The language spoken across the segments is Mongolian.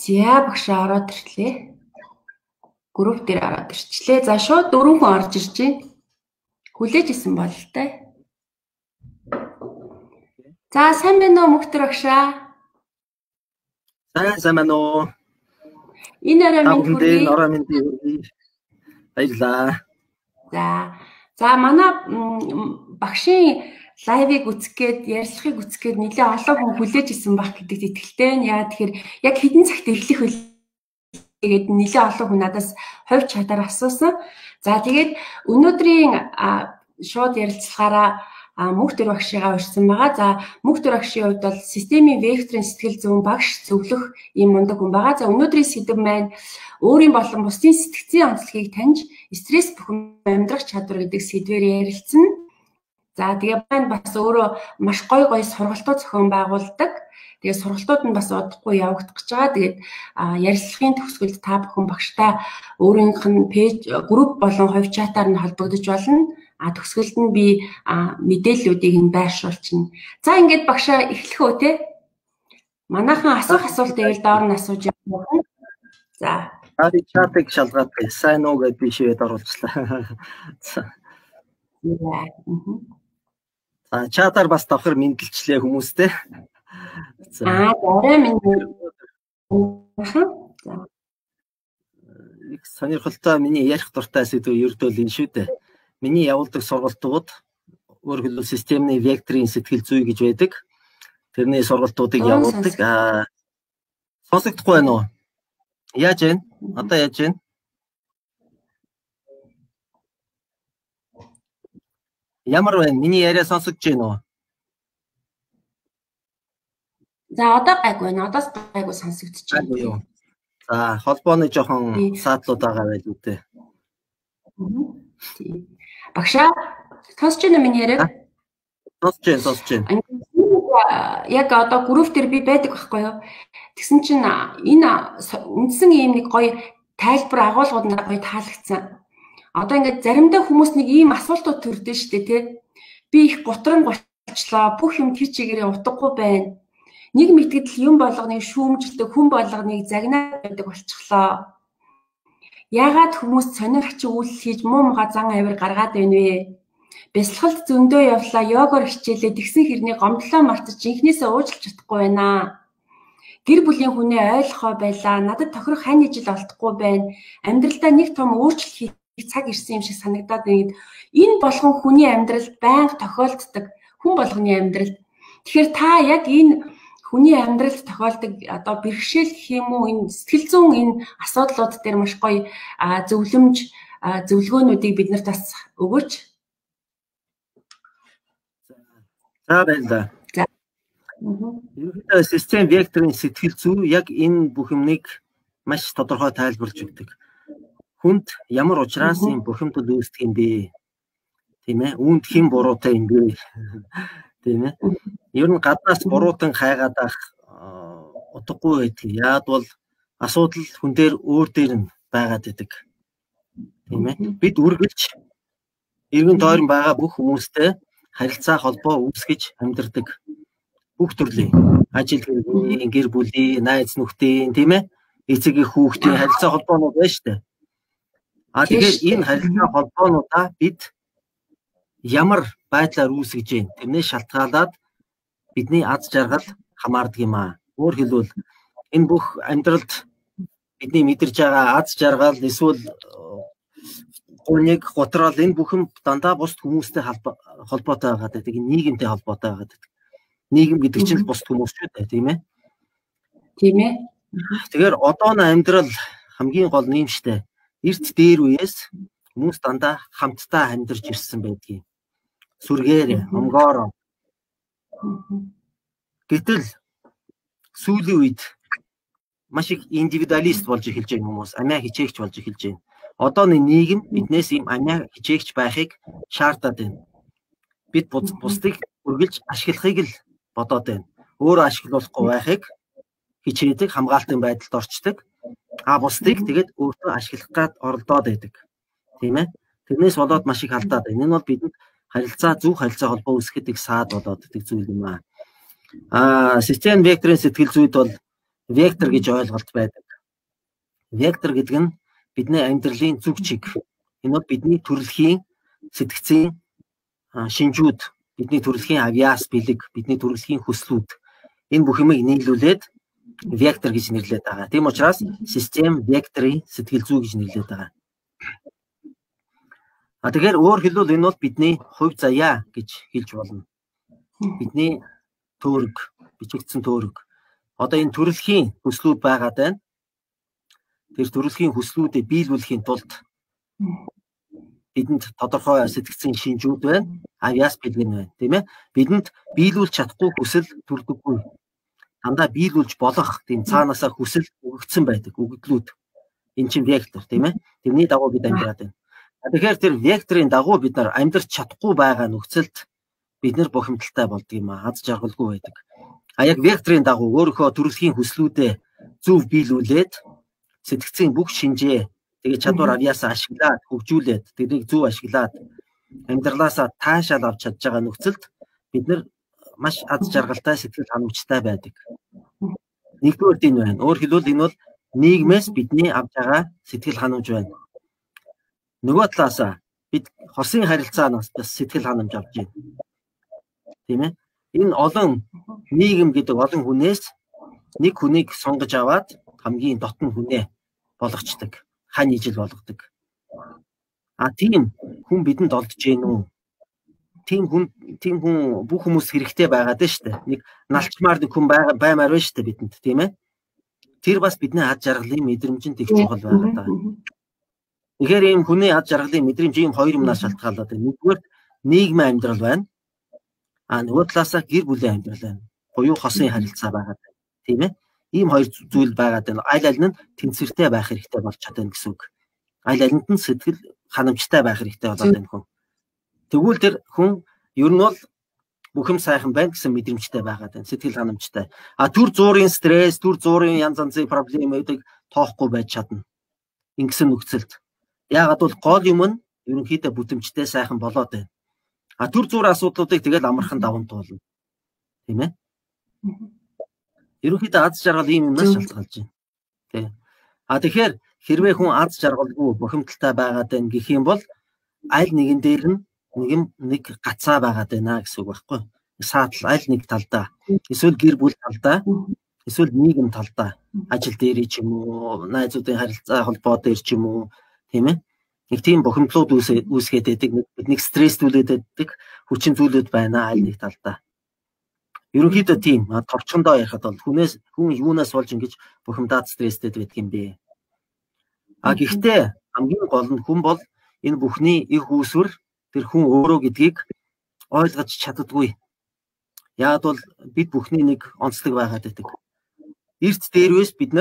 За багшаа ороод ирлээ. Групп дээр ороод ирчлээ. За шууд 4 хүн орж ирж байна. Хүлээж исэн бололтой. За сайн байна уу Мөхтөр багшаа? Сайн байна уу? Энэ орой минь хүргэе. Баярлаа. За манай багшийн лайвыг үзэх гээд ярилцлагыг үзэх гээд нэлээд олон хүн хүлээж исэн байх гэдэгт итгэлтэй байна. Яа тэгэхээр яг хэдэн цагт ирлэх вэ тэгээд нэлээд олон хүн надаас хувь чатаар асуусан. За тэгээд өнөөдрийн шууд ярилцлагаараа Мөхтөр багшигаа урьсан байгаа. За Мөхтөр багшийн хувьд бол системийн векторын сэтгэл зүйн багш зөвлөх ийм мундаг хүн байгаа. За өнөөдрийн сэдэв маань өөрийн болон бусдын сэтгцийн онцлогийг таньж стресс бүхэн амьдрах чадвар гэдэг сэдвээр ярилцсан. За тэгээ бас өөрөө маш гоё сургалтууд зохион байгуулдаг. Тэгээ сургалтууд нь бас удахгүй явагдах гэж байгаа. Тэгээд ярилцлагын төгсгөлд та бүхэн багштай өөрийнх нь пэйж, групп болон хувь чатаар нь холбогдож болно. Төгсгөлд нь би мэдээллүүдийг нь байршуулчихна. За ингээд багшаа эхлэх үү те? Манайхан асуух асуултыг л доор нь асууж явах. За. Чатыг шалгаад сайн уу гэж би шивэд оруулчлаа. За чатаар бас давхар мэдлэлчлээ хүмүүстэй. Орой мэнд. Их сонирхолтой миний ярих дуртай сэдв ердөө л энэ шүү дээ. Миний явуулдаг сургалтууд өөрөөр хэлбэл системний векторын сэтгэл зүй гэж байдаг. Тэрний сургалтуудыг явуулдаг. Сонсогдохгүй байна уу? Яаж вэ? Одоо яаж вэ? Ямар байна? Миний яриа сонсогдож байна уу? За одоо гайгүй байна. Одоо гайгүй сонсогдож байна. За холбооны жоохон саадлууд байгаа байл үү те. Багшаа сонсож байна уу миний яриаг? Сонсож байна. Яг одоо групп дээр би байдаг байхгүй юу? Тэгсэн чинь энэ үндсэн ийм нэг гоё тайлбар агуулгууд надад гоё таалагдсан. Одоо ингээд заримдаа хүмүүс нэг ийм асуултууд төрдөө штэ тий. Би их готрон голчлоо. Бүх юм тэр чигээрээ утгагүй байна. Нэг мэдгэдэл юм болгоныг шүүмжилдэг, хүн болгоныг загнаад байдаг болчихлоо. Яагаад хүмүүс сонир ачиг үйл хийж муу муха зан авир гаргаад байна вэ? Бясалгалд зөндөө явлаа, йогоор хичээлээ тэгсэн хэрний гомдлоо мартаж инхнээсээ уужилж чадахгүй байна. Гэр бүлийн хүнээ ойлгохоо байлаа. Надад тохирох хань ижил олдохгүй байна. Амьдралдаа нэг том өөрчлөлт хийх цаг ирсэн юм шиг санагдаад байна. Энэ болгон хүний амьдралд байнга тохиолддог. Хүн болгоны амьдралд. Тэгэхээр та яг энэ хүний амьдралд тохиолдог одоо бэрхшээл гэх юм уу энэ сэтгэл зүйн энэ асуудлууд дээр маш гоё зөвлөмж зөвлөгөөнүүдийг биднэрт бас өгөөч. За баярлалаа. За. Ерөнхийдөө систем векторын сэтгэл зүй яг энэ бүх юмныг маш тодорхой тайлбарлаж өгдөг. Хүнд ямар учраас энэ бүх юмд үүсдэг юм бэ? Тийм ээ? Үүнд хэн буруутай юм бэ? Тийм ээ? Ер нь гаднаас буруутан хайгаад ах утгагүй байдаг. Яад бол асуудал хүн дээр өөр дээр нь байгаад байдаг. Тийм ээ? Бид үргэлж эргэн тойрон байгаа бүх хүмүүстэй харилцаа холбоо үүсгэж амьдардаг. Бүх төрлийн ажил хэргийн, гэр бүлийн, найз нөхдийн, тийм ээ? Эцэг эх хүүхдийн харилцаа холбоонууд байна шүү дээ. Тэгэхээр энэ харилцаа холбоонуудаа бид ямар байдлаар үүсгэж байна? Тэрнээс шалтгаалаад бидний аз жаргал хамаардаг юм аа. Өөр хэлбэл энэ бүх амьдралд бидний мэдэрч байгаа аз жаргал эсвэл гуниг готрол энэ бүхэн дандаа бусд хүмүүстэй холбоотой байгаад байдаг. Нийгэмтэй холбоотой байгаад байдаг. Нийгэм гэдэг чинь бусд хүмүүс шүү дээ, тийм ээ? Тийм ээ. Тэгэхээр одооны амьдрал хамгийн гол нь юм штэ. Эрт дээр үеэс хүмүүс дандаа хамтдаа амьдарч ирсэн байдгийг. Сүргээр, омгоор. Гэтэл сүүлийн үед маш их индивидуалист болж эхэлж байгаа хүмүүс, амиа хичээгч болж эхэлж байна. Одооны нийгэм биднээс ийм амиа хичээгч байхыг шаардаад байна. Бид бусдыг үргэлж ашиглахыг л бодоод байна. Өөрөө ашиглуулахгүй байхыг хичээдэг, хамгаалтын байдалд орчдөг. Бусдыг тэгээд өөртөө ашиглах гад оролдоод байдаг. Тийм ээ? Тэрнээс болоод маш их алдаад байна. Энэ бол бидэнд харилцаа зөв харилцаа холбоо үүсгэдэг саад болоод байдаг зүйл юм аа. Систем векторын сэтгэл зүйд бол вектор гэж ойлголт байдаг. Вектор гэдэг нь бидний амьдралын зүг чиг. Энэ нь бидний төрөлхийн сэтгцийн шинжүүд, бидний төрөлхийн авиас бэлэг, бидний төрөлхийн хүслүүд энэ бүх юмыг нийлүүлээд вектор гэж нэрлэдэг байгаа. Тийм учраас систем векторын сэтгэл зүй гэж нэрлэдэг байгаа. Тэгэхээр өөр хэлбэл энэ бол бидний хувь заяа гэж хэлж болно. Бидний төөрөг, бичигдсэн төөрөг. Одоо энэ төрөлхийн хүслүүд байгаад байна. Тэр төрөлхийн хүслүүдийг биелүүлэхийн тулд бидэнд тодорхой сэтгцийн шинжүүд байна. Авиас бэлэг нь байна, тийм ээ. Бидэнд биелүүлж чадахгүй хүсэл төрдөггүй. Дандаа биелүүлж болох тийм цаанаасаа хүсэл өгөгдсөн байдаг, өгөгдлүүд. Энэ чинь вектор, тийм ээ. Тэрний дагуу бид амьдраад байна. Тэгэхээр тэр векторын дагуу бид нар амьдрч чадахгүй байгаа нөхцөлд бид нар бухимдалтай болдог юм аа. Аз жаргалгүй байдаг. А яг векторын дагуу өөрийнхөө төрөлхийн хүслүүдээ зөв биелүүлээд сэтгцийн бүх шинжээ тэгээ чадвар авьяасаа ашиглаад хөгжүүлээд тэрийг зөв ашиглаад амьдралаасаа таашаал авч чадж байгаа нөхцөлд бид нар маш аз жаргалтай сэтгэл ханамжтай байдаг. Нэгдүгээр энэ байна. Өөр хэлбэл энэ бол нийгмээс бидний авж байгаа сэтгэл ханамж байна. Нөгөө талаасаа бид хосын харилцаанаас сэтгэл ханамж авч байна. Тийм ээ. Энэ олон нийгэм гэдэг олон хүнээс нэг хүнийг сонгож аваад хамгийн дотн хүнээ болгочдөг. Хань ижил болгодог. А тийм хүн бидэнд олдож гин үү? Тийм хүн бүх хүмүүс хэрэгтэй байгаад байна шүү дээ. Нэг налчмаар нэг хүн баймаар байна шүү дээ бидэнд, тийм ээ. Тэр бас бидний аз жаргалын мэдрэмжинд их чухал байгаа даа. Тэгэхээр ийм хүний аз жаргалын мэдрэмж ийм хоёр юмнаас шалтгаалаад байна. Нэгдүгээр нийгмийн амьдрал байна. А нөгөө талаасаа гэр бүлийн амьдрал байна. Буюу хосын харилцаа байгаа байна. Тийм ээ. Ийм хоёр зүйл байгаад байна. Аль аль нь тэнцвэртэй байх хэрэгтэй болж чадна гэсэн үг. Аль алинд нь сэтгэл ханамжтай байх хэрэгтэй болоод байна хүн. Тэгвэл тэр хүн ер нь бол бүх юм сайхан байна гэсэн мэдрэмжтэй байгаад байна. Сэтгэл ханамжтай. А түр зуурын стресс, түр зуурын янз янзын проблемуудыг тоохгүй байж чадна. Ингэсэн нөхцөлд. Яагаад бол гол юм нь ерөнхийдөө бүтэмжтэй сайхан болоод байна. А түр зуур асуудлуудыг тэгэл амархан даван туулна. Тийм ээ? Ерөнхийдөө аз жаргал ийм юмнаас шалтгаалж байна. Тэ. А тэгэхээр хэрвээ хүн аз жаргалгүй бухимдалтай байгаад байна гэх юм бол аль нэгэн дээр нь нэг гацаа байгаад байна гэсэн үг байхгүй. Саатал аль нэг талдаа. Эсвэл гэр бүл талдаа, эсвэл нийгэм талдаа, ажил дээр ч юм уу, найзуудын харилцаа холбоо дээр ч юм уу, тийм ээ. Нэг тийм бухимдлууд үүсгээд байдаг, нэг стресстүүлээд байдаг, хүчин зүйлүүд байна аль нэг талдаа. Ерөнхийдөө тийм товчхондоо ярихад бол хүн юунаас болж ингэж бухимдаад стресстэй байдаг юм бэ? А гэхдээ хамгийн гол нь хүн бол энэ бүхний их үүсвэр тэр хүн өөрөө гэдгийг ойлгож чаддаггүй. Яагад бол бид бүхний нэг онцлог байгаад байдаг. Эрт дээрвээс бид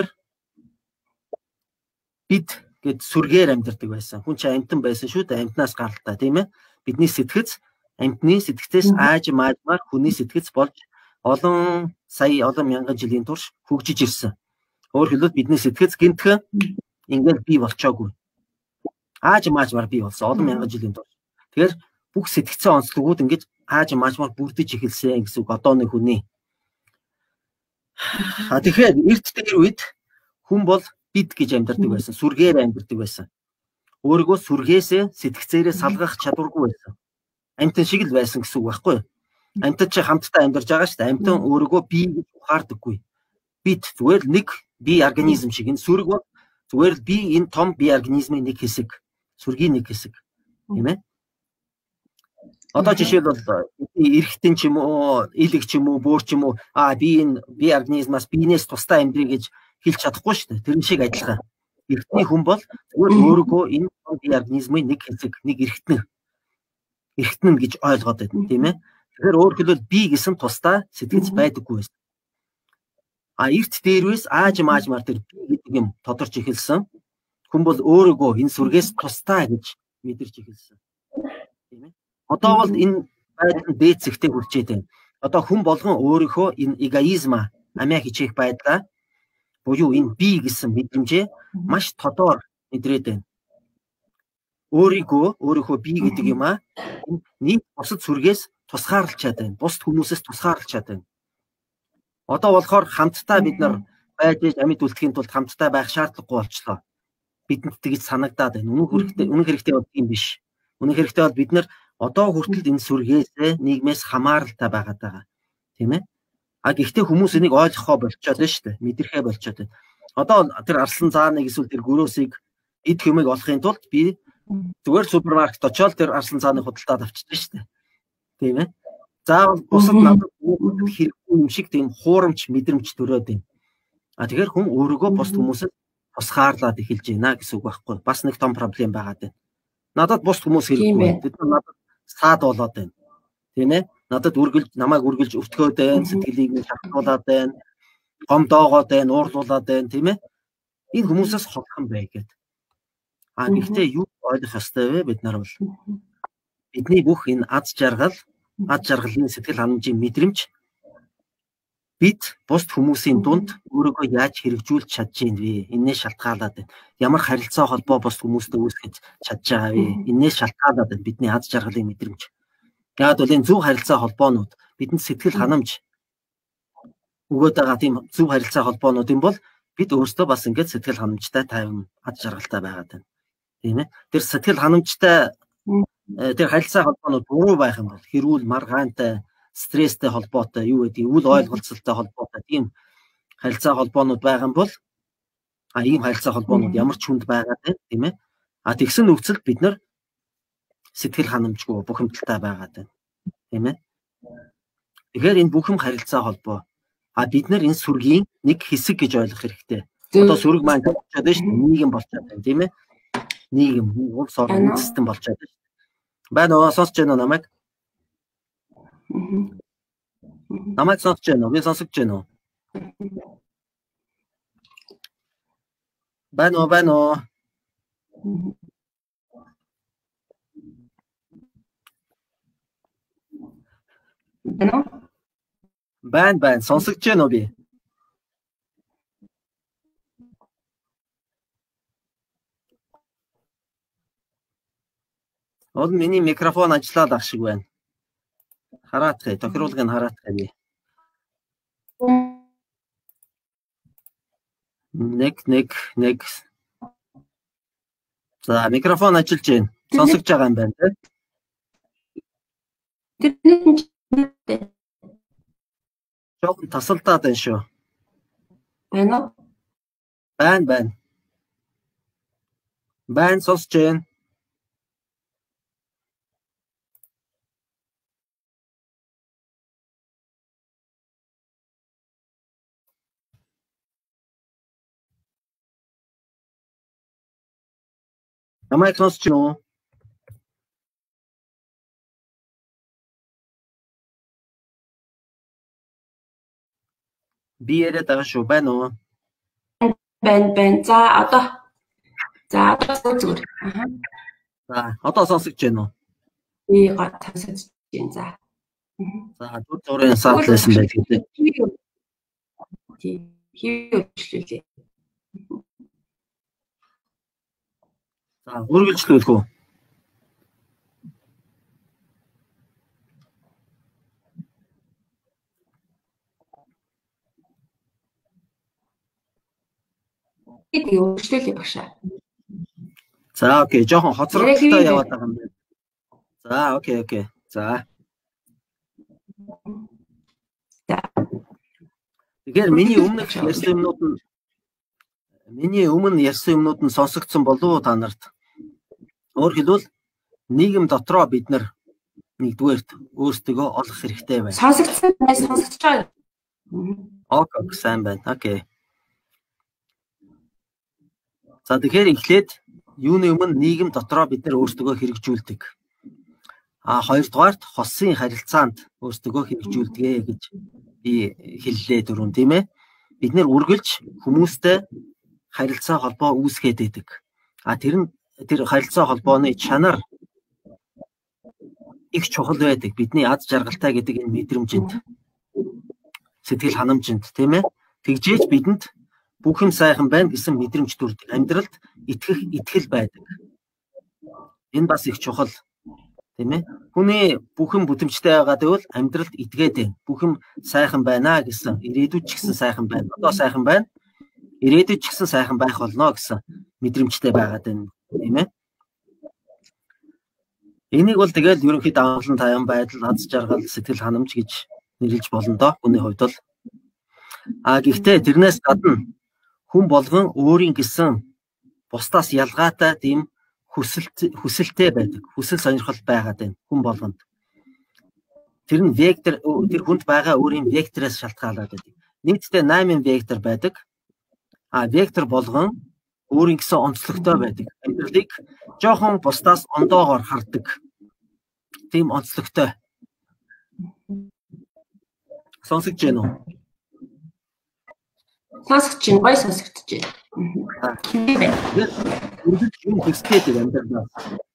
гэд сүргээр амьдардаг байсан. Хүн чинь амьтан байсан шүү дээ. Амьтнаас гаралтай, тийм ээ. Бидний сэтгэц амьтны сэтгэцээс ааж маажмаар хүний сэтгэц болж олон мянган жилийн турш хөгжиж ирсэн. Өөр хэлбэл бидний сэтгэц гинтхэн ингээд бий болчоогүй. Ааж маажмаар бий болсон олон мянган жилийн турш. Тэгэхээр бүх сэтгцэн онцлогуд ингэж ааж маажмаар бүрдэж эхэлсэн гэсэн үг одооны хүний. Тэгэхээр эрт дээр үед хүн бол бид гэж амьдардаг байсан. Сүргээр амьдардаг байсан. Өөрийгөө сүргээсээ сэтгцээрээ салгах чадваргүй байсан. Амьтан шиг л байсан гэсэн үг байхгүй юу? Амьтан ч хамтдаа амьдарч байгаа шүү дээ. Амьтан өөрийгөө бие гэж ухаардаггүй. Бид зүгээр л нэг бие организм шиг энэ сүрэг бол зүгээр л би энэ том бие организмын нэг хэсэг. Сүргийн нэг хэсэг. Тийм ээ? Одоо жишээлбэл эрэгтэн ч юм уу, илэг ч юм уу, бөөр ч юм уу, би энэ бие организмаас биенээс тусдаа амьдрий гэж хэлж чадахгүй шүү дээ. Тэрэн шиг адилхан. Эрэгтний хүн бол зүгээр өөрийгөө энэ бие организмын нэг хэсэг, нэг эрэгтэн гэж ойлгоод байна, тийм ээ? Тэгэхээр өөр хэлбэл би гэсэн тусдаа сэтгэц байдаггүй байсан. А эрт дээрвээс ааж маажмаар тэр би гэдэг юм тодорч эхэлсэн. Хүн бол өөрийгөө энэ сүргээс тусдаа гэж мэдэрч эхэлсэн. Тийм ээ? Одоо бол энэ байдал дээд зэгтээ хүрчээд байна. Одоо хүн болгон өөрийнхөө энэ эгоизма амиа хичээх байдлаа буюу энэ би гэсэн мэдрэмжээ маш тодор мэдрээд байна. Өөрийнхөө би гэдэг юм нийт бусад сүргээс тусгаарлаж чадсан. Бусад хүмүүсээс тусгаарлаж чадсан. Одоо болохоор хамтдаа бид нар байж амьд үлдэхийн тулд хамтдаа байх шаардлагагүй болчлоо. Бидэнд тэгж санагдаад байна. Үнэн хэрэгтэй бол тийм биш. Үнэн хэрэгтэй бол бид нар одоо хүртэл энэ сүргээс нийгмээс хамааралтай байгаад байгаа. Тийм ээ? А гэхдээ хүмүүс энийг ойлгохоо болчиход байна шүү дээ. Мэдрэхээ болчиход байна. Одоо тэр арслан цааныг эсвэл тэр гөрөөсийг эд хэмээг олохын тулд би зүгээр супермаркет очиод тэр арслан цааныг худалдаад авчихдээ шүү дээ. Тийм ээ? Заавал бусад надад хэрэггүй юм шиг тийм хуурамч мэдрэмж төрөөд байна. А тэгэхээр хүн өөрийгөө бусад хүмүүсэд тусгаарлаад эхэлж байна гэсэн үг байхгүй. Бас нэг том проблем байгаад байна. Надад бусад хүмүүс хэрэггүй. Бид надад саад болоод байна. Тийм ээ? Надад намайг үргэлж өвтгөөд байна, сэтгэлийг нь шатуулаад байна, гомдоогоод байна, уурлуулад байна, тийм ээ? Энэ хүмүүсээс холхон бай гэдэг. А гэхдээ юу ойлгох ёстой вэ? Бид нар бол бидний бүх энэ аз жаргалын сэтгэл ханамжийн мэдрэмж бид бусад хүмүүсийн дунд өөрийгөө яаж хэрэгжүүлж чадж байна вэ? Энээс шалтгаалаад байна. Ямар харилцаа холбоо бусад хүмүүстэй үүсгэж чадж байгаа вэ? Энээс шалтгаалаад байна бидний аз жаргалын мэдрэмж. Яг бол энэ зөв харилцаа холбоонууд бидэнд сэтгэл ханамж өгөөд байгаа тийм зөв харилцаа холбоонууд юм бол бид өөрсдөө бас ингэж сэтгэл ханамжтай тайван аз жаргалтай байгаад байна. Тийм ээ. Тэр сэтгэл ханамжтай тэр харилцаа холбоонууд буруу байх юм бол хэрүүл маргаантай стресстэй холбоотой юу гэдэг үл ойлголцолтой холбоотой тийм харилцаа холбоонууд байгаа юм бол ийм харилцаа холбоонууд ямар ч хүнд байгаа тийм ээ. А тэгсэн нөхцөлд бид нар сэтгэл ханамжгүй бухимдалтай байгаад байна. Тийм ээ. Тэгэхээр энэ бүхэм харилцаа холбоо бид нар энэ сүргийн нэг хэсэг гэж ойлгох хэрэгтэй. Одоо сүрэг маань болчиход байна шүү дээ. Нийгэм болчиход байна тийм ээ. Нийгэм улс орны систем болчиход байна. Байна уу? Сонсож байна уу намайг? Намайг сонсож байна уу? Би сонсож байна уу? Байна уу? Байна уу? Байна. Сонсож байна уу би? Од миний микрофон ажиллаад ах шиг байна. Хараатгай, тохируулгыг хараатгай би. Нэг. За, микрофон ажиллаж байна. Сонсож байгаа юм байна тийм. Жохон тасалдаад байна шүү. Байна уу? Байна. Байна сонсож байна. Намайг сонсож байна уу? Би яриад байгаа шүү. Байна уу? Байна. За одоо зүгээр. За одоо сонсож байна уу? Би гоо сонсож байна. За дүр зургийн саад байсан байх тийм. Хийвчлээ. За үргэлжлүүлэх үү? Үргэлжлүүлээ багшаа. За окей, жоохон хоцрогтой яваад байгаа юм байна. За окей. За. Тэгэхээр миний өмнө ярьсан юмнууд нь сонсогдсон болов уу та нарт? Өөрөөр хэлбэл нийгэм дотроо бид нар нэгдүгээрт өөрсдөө олох хэрэгтэй байна. Сонсогдсон байгаа. Окей, сайн байна. Окей. За тэгэхээр эхлээд юуны өмнө нийгэм дотроо бид нар өөрсдөө хэрэгжүүлдэг. Хоёрдугаарт хосын харилцаанд өөрсдөө хэрэгжүүлдэг гэж би хэллээ дөрөв тийм ээ. Бид нэр үргэлж хүмүүстэй харилцаа холбоо үүсгээд байдаг. Тэр харилцаа холбооны чанар их чухал байдаг. Бидний аз жаргалтай гэдэг энэ мэдрэмжинд сэтгэл ханамжинд тийм ээ. Тэгжээч бидэнд бүх юм сайхан байна гэсэн мэдрэмж төрдөг. Амьдралд итгэл байдаг. Энэ бас их чухал. Тийм ээ. Хүний бүх юм бүтэмжтэй байгаа гэвэл амьдралд итгээд байна. Бүх юм сайхан байна гэсэн, ирээдүйд ч гэсэн сайхан байна. Одоо сайхан байна. ирээдүйд ч гэсэн сайхан байх болно гэсэн мэдрэмжтэй байгаад байна, тийм ээ. Энийг бол тэгэл ерөнхийдөө амгалан тайван байдал, аз жаргал, сэтгэл ханамж гэж нэрлэж болно доо хүний хувьд бол. Гэхдээ тэрнээс гадна хүн болгон өөрийн гэсэн бусдаас ялгаатай тийм хүсэлтэй байдаг. Хүсэл сонирхол байгаад байна хүн болгонд. Тэр нь вектор, тэр хүнд байгаа өөрийн вектороос шалтгаалаад байдаг. Нийтдээ 8 вектор байдаг. Вектор болгон өөрийн гэсэн онцлогтой байдаг. Амьдралыг жоохон бусдаас ондоогоор хардаг. Тийм онцлогтой. Сонсогч байна уу? Сонсогч байна, гоё сонсогдож байна. Юм хүсдэг амьдралаас.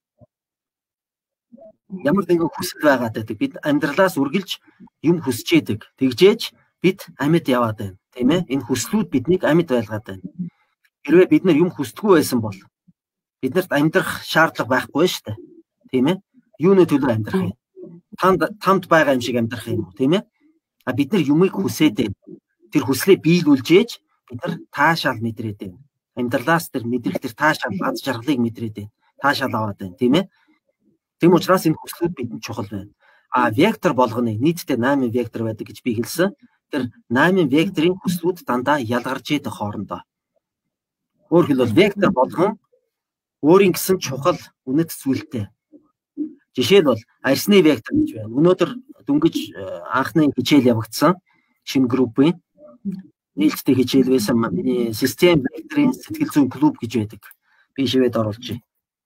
Ямар нэгэн хүсэл байгаад байдаг. Бид амьдралаас үргэлж юм хүсэж идэг. Тэгжээж бид амьд яваад байна. Тийм ээ? Энэ хүслүүд биднийг амьд байлгаад байна. Хэрвээ бид нар юм хүсдэггүй байсан бол биднэрт амьдрах шаардлага байхгүй шүү дээ. Тийм ээ? Юуны төлөө амьдрах юм? Тамд байгаа юм шиг амьдрах юм уу, тийм ээ? Бид нар юмыг хүсээд байна. Тэр хүслээ биелүүлж ээж бид нар таашаал мэдрээд байна. Амьдралаас тэр мэдрэх тэр таашаал аз жаргалыг мэдрээд байна. Таашаал аваад байна, тийм ээ? Тэм учраас энэ хүслүүд бидэнд чухал байна. Вектор болгоны нийтдээ 8 вектор байдаг гэж би хэлсэн. Тэр 8 векторын хүслүүд дандаа ялгарч идэх хоорондоо. Өөрөөр хэлбэл вектор болгон өөрийн гэсэн чухал үнэт зүйлтэй. Жишээлбэл арсны вектор гэж байна. Өнөөдөр дөнгөж анхны хичээл явагдсан шинэ группийн нээлттэй хичээл байсан миний систем векторын сэтгэл зүйн клуб гэж байдаг. Би шивэд оруулчих.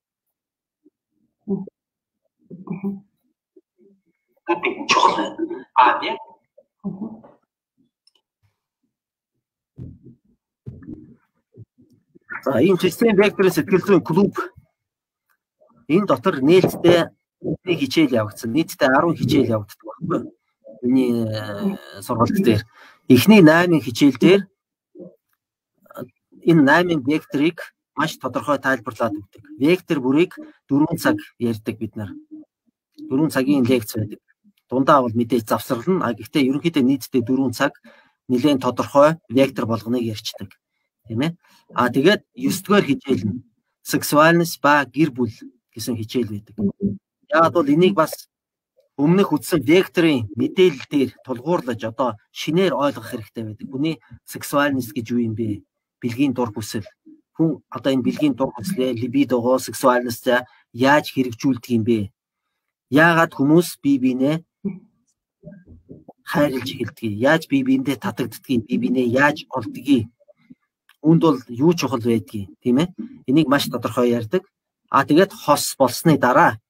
Чухал байна. Энэ систем векторын сэтгэл зүйн клуб энэ дотор нээлттэй нэг хичээл явагдсан. Нийтдээ 10 хичээл явагддаг байхгүй. Миний сургалт дээр эхний 8 хичээл дээр энэ 8 векторыг маш тодорхой тайлбарлаад өгдөг. Вектор бүрийг 4 цаг ярьдаг бид нар. 4 цагийн лекц байдаг. Дундаа бол мэдээж завсарлана. Гэхдээ ерөнхийдөө нийтдээ 4 цаг нэлээд тодорхой вектор болгоныг ярьцдаг. Тийм ээ? Тэгээд 9 дугаар хичээл нь сексуальность ба гэр бүл гэсэн хичээл байдаг. Яагаад бол энийг бас өмнөх үтсэн векторын мэдээлэл дээр тулгуурлаж одоо шинээр ойлгох хэрэгтэй байдаг. Хүний сексуальность гэж юу юм бэ? Бэлгийн дур хүсэл. Хүн одоо энэ бэлгийн дур хүслээ либидогоо сексуальностаа яаж хэрэгжүүлдэг юм бэ? Яагаад хүмүүс бие биенээ хайрлаж эхэлдэг? Яаж бие биендээ татагддаг? Бие биенээ яаж олдгийг? Үүнд бол юу чухал байдгийг, тийм ээ? Энийг маш тодорхой ярьдаг. Тэгээд хос болсны дараа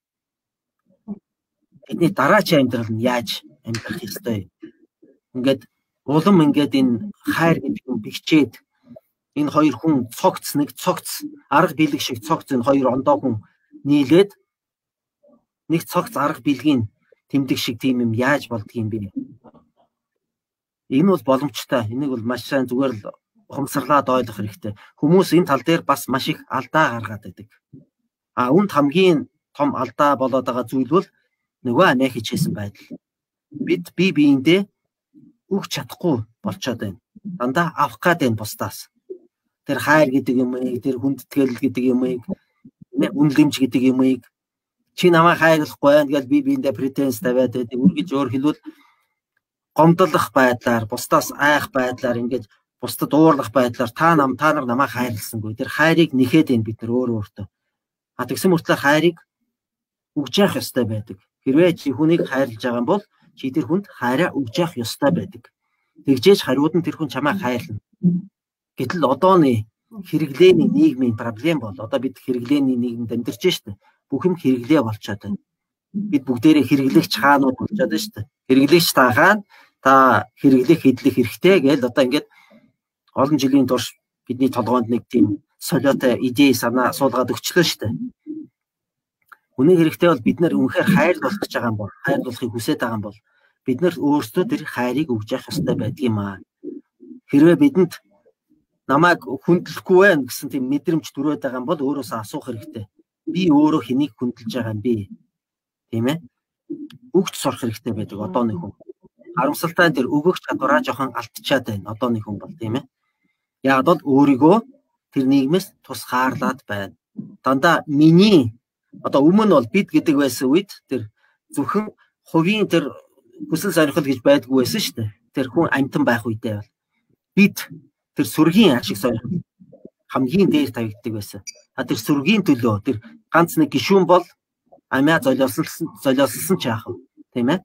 бидний дараачийн амьдрал нь яаж амьдрах ёстой? Ингээд улам ингээд энэ хайр гэдэг нь бэхжээд энэ хоёр хүн цогц арга бэлэг шиг цогц энэ хоёр ондоо хүн нийлээд нэг цогц арга бэлгийн тэмдэг шиг тийм юм яаж болдгийг юм бэ? Энэ бол боломжтой. Энийг бол маш сайн зүгээр л ухамсарлаад ойлгох хэрэгтэй. Хүмүүс энэ тал дээр бас маш их алдаа гаргаад байдаг. Үүнд хамгийн том алдаа болоод байгаа зүйл бол нөгөө амиа хичээсэн байдал. Бид бие биендээ өгч чадахгүй болчиход байна. Дандаа авах гээд байна бусдаас. Тэр хайр гэдэг юмыг, тэр хүндэтгэл гэдэг юмыг, үнэлэмж гэдэг юмыг чи намайг хайрлахгүй байна гэж бие биендээ претенс тавиад байдаг. Үргэлж өөр хэлбэл гомдлох байдлаар, бусдаас айх байдлаар ингэж бусдад уурлах байдлаар та нар намайг хайрласангүй. Тэр хайрыг нэхэд байна бид нар өөртөө. Тэгсэн мөртлөө хайрыг өгж явах ёстой байдаг. Хэрвээ чи хүнийг хайрлаж байгаа юм бол чи тэр хүнд хайраа өгж явах ёстой байдаг. Тэгжээж хариуд нь тэр хүн чамайг хайрлана. Гэтэл одооны хэрэглээний нийгмийн проблем бол одоо бид хэрэглээний нийгэмд амьдарч штэ. Бүх юм хэрэглээ болчиход байна. Бид бүгдээрээ хэрэглэгч хаанууд болчиход байна штэ. Хэрэглэгч та хаана та хэрэглэх хэдлэх хэрэгтэй гэж одоо ингээд олон жилийн турш бидний толгоонд нэг тийм солиотой идей санаа суулгаад өгчлөө штэ. Үнэн хэрэгтэй бол бид нар үнэхээр хайрлуулах гэж байгаа юм бол, хайрлуулахыг хүсэж байгаа юм бол бид нар өөрсдөө тэр хайрыг өгж явах ёстой байдаг юм аа. Хэрвээ бидэнд намайг хүндлэхгүй байна гэсэн тийм мэдрэмж төрөөд байгаа юм бол өөрөөсөө асуух хэрэгтэй. Би өөрөө хэнийг хүндэлж байгаа юм бэ? Тийм ээ? Өгч сурах хэрэгтэй байдаг одооны хүн. Харамсалтай тэр өгөх чадвараа жоохон алдчихад байна одооны хүн бол, тийм ээ? Яг бол өөрийгөө тэр нийгмээс тусгаарлаад байна. Дандаа миний одоо өмнө бол бид гэдэг байсан үед тэр зөвхөн хувийн тэр хүсэл сонирхол гэж байдгүй байсан шүү дээ. Тэр хүн амьтан байх үедээ бол бид тэр сүргийн ашиг сонирхол хамгийн дээр тавигддаг байсан. Тэр сүргийн төлөө тэр ганц нэг гишүүн бол амиа золиослсон ч яах вэ? Тийм ээ.